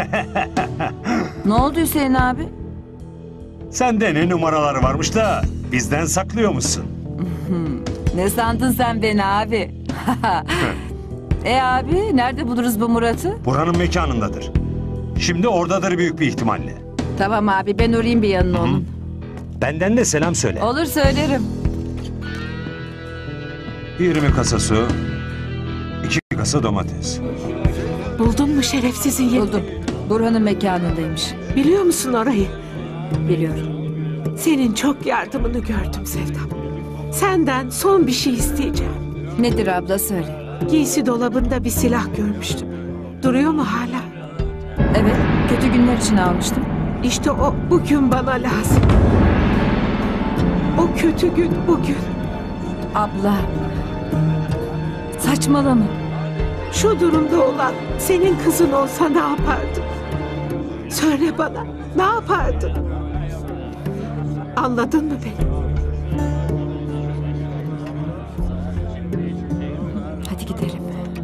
Ne oldu Hüseyin abi? Sende ne numaraları varmış da bizden saklıyormuşsun. Ne sandın sen beni abi? Abi nerede buluruz bu Murat'ı? Buranın mekanındadır. Şimdi oradadır büyük bir ihtimalle. Tamam abi ben uğrayayım bir yanına onun. Benden de selam söyle. Olur söylerim. 20 kasa su, 2 kasa domates. Buldun mu şerefsizin yerini? Buldum. Burhan'ın mekanındaymış. Biliyor musun orayı? Biliyorum. Senin çok yardımını gördüm Sevdam. Senden son bir şey isteyeceğim. Nedir abla söyle. Giysi dolabında bir silah görmüştüm. Duruyor mu hala? Evet, kötü günler için almıştım. İşte o bugün bana lazım. O kötü gün bugün. Abla. Saçmalama. Şu durumda olan senin kızın olsa ne yapardın? Söyle bana, ne yapardın? Anladın mı beni? Hadi gidelim.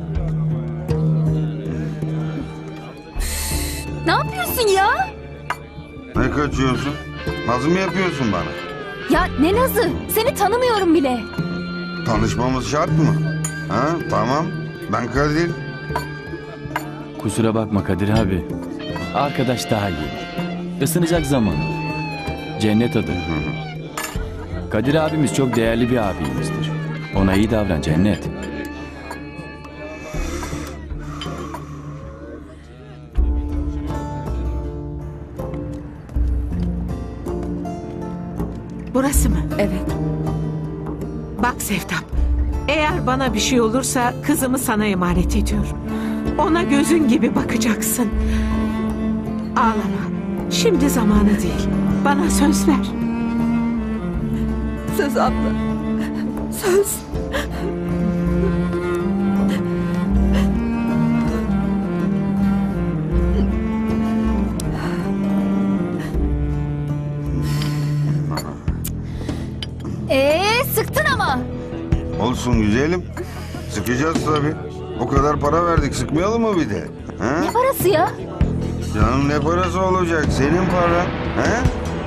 Ne yapıyorsun ya? Ne kaçıyorsun? Naz mı yapıyorsun bana? Ya ne nazı? Seni tanımıyorum bile. Tanışmamız şart mı? Ha tamam. Ben Kadir. Kusura bakma Kadir abi. Arkadaş daha yeni. Isınacak zaman. Cennet adı. Kadir abimiz çok değerli bir abimizdir. Ona iyi davran Cennet. Burası mı? Evet. Bak Sevdam, eğer bana bir şey olursa kızımı sana emanet ediyorum. Ona gözün gibi bakacaksın. Ağlama. Şimdi zamanı değil. Bana söz ver. Söz abla. Söz. Sıktın ama. Olsun güzelim. Sıkacağız tabii. O kadar para verdik, sıkmayalım mı bir de? Ha? Ne parası ya? Canım ne parası olacak? Senin paran. Ha?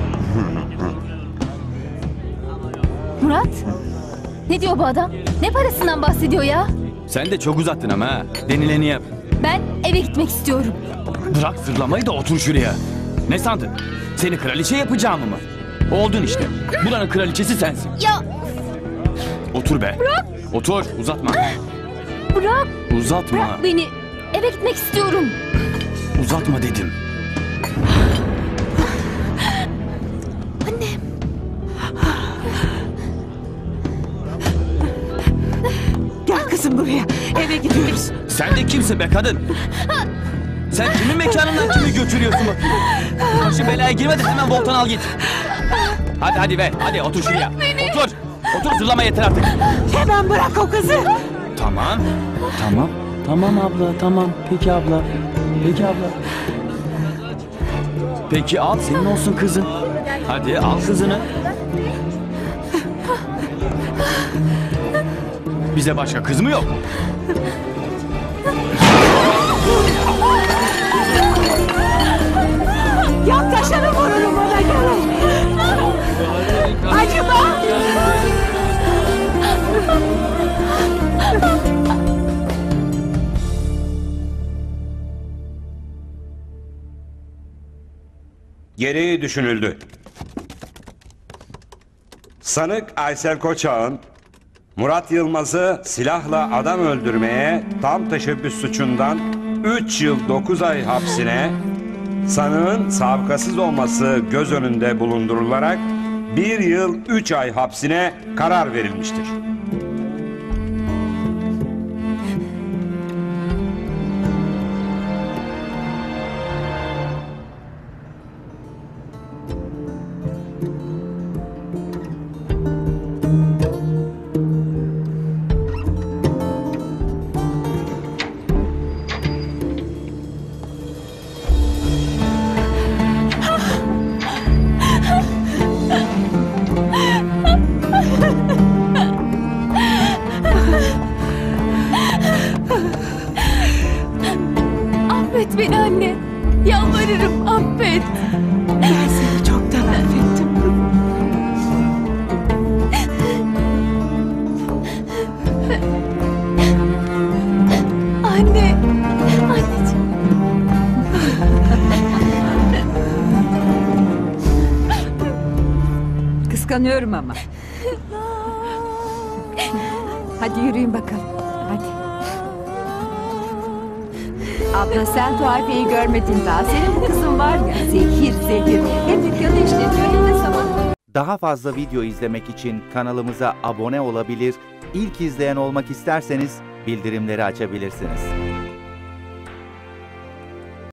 Murat, ne diyor bu adam? Ne parasından bahsediyor ya? Sen de çok uzattın ama ha. Denileni yap. Ben eve gitmek istiyorum. Bırak zırlamayı da otur şuraya. Ne sandın? Seni kraliçe yapacağım mı? Oldun işte. Buranın kraliçesi sensin. Ya Otur be. bırak. Otur, uzatma. Bırak. Uzatma. Bırak beni. Eve gitmek istiyorum. Uzatma dedim. Annem. Gel kızım buraya. Eve gidiyoruz. Sen de kimsin be kadın? Sen kimin mekanından kimi götürüyorsun bakayım? Başı belaya girme de hemen voltan al git. Hadi ver. Hadi otur şuraya. Otur. Otur zırlama yeter artık. Hemen bırak o kızı. Tamam abla tamam. Peki abla. Peki al senin olsun kızın. Hadi al kızını. Bize başka kız mı yok? Yaklaşanı vururum ona göre. Acıma. Gereği düşünüldü. Sanık Aysel Koçak'ın Murat Yılmaz'ı silahla adam öldürmeye tam teşebbüs suçundan 3 yıl 9 ay hapsine, sanığın sabıkasız olması göz önünde bulundurularak 1 yıl 3 ay hapsine karar verilmiştir. Affet beni anne. Yalvarırım affet. Ben seni çoktan affettim. Anne. Anneciğim. Kıskanıyorum ama. Hadi yürüyün bakalım. Hadi. Abla sen Tuhafiye'yi görmedin daha. Senin bu kızın var ya zehir. Hem dükkanı işletiyor hem de sabah. Daha fazla video izlemek için kanalımıza abone olabilir, ilk izleyen olmak isterseniz bildirimleri açabilirsiniz.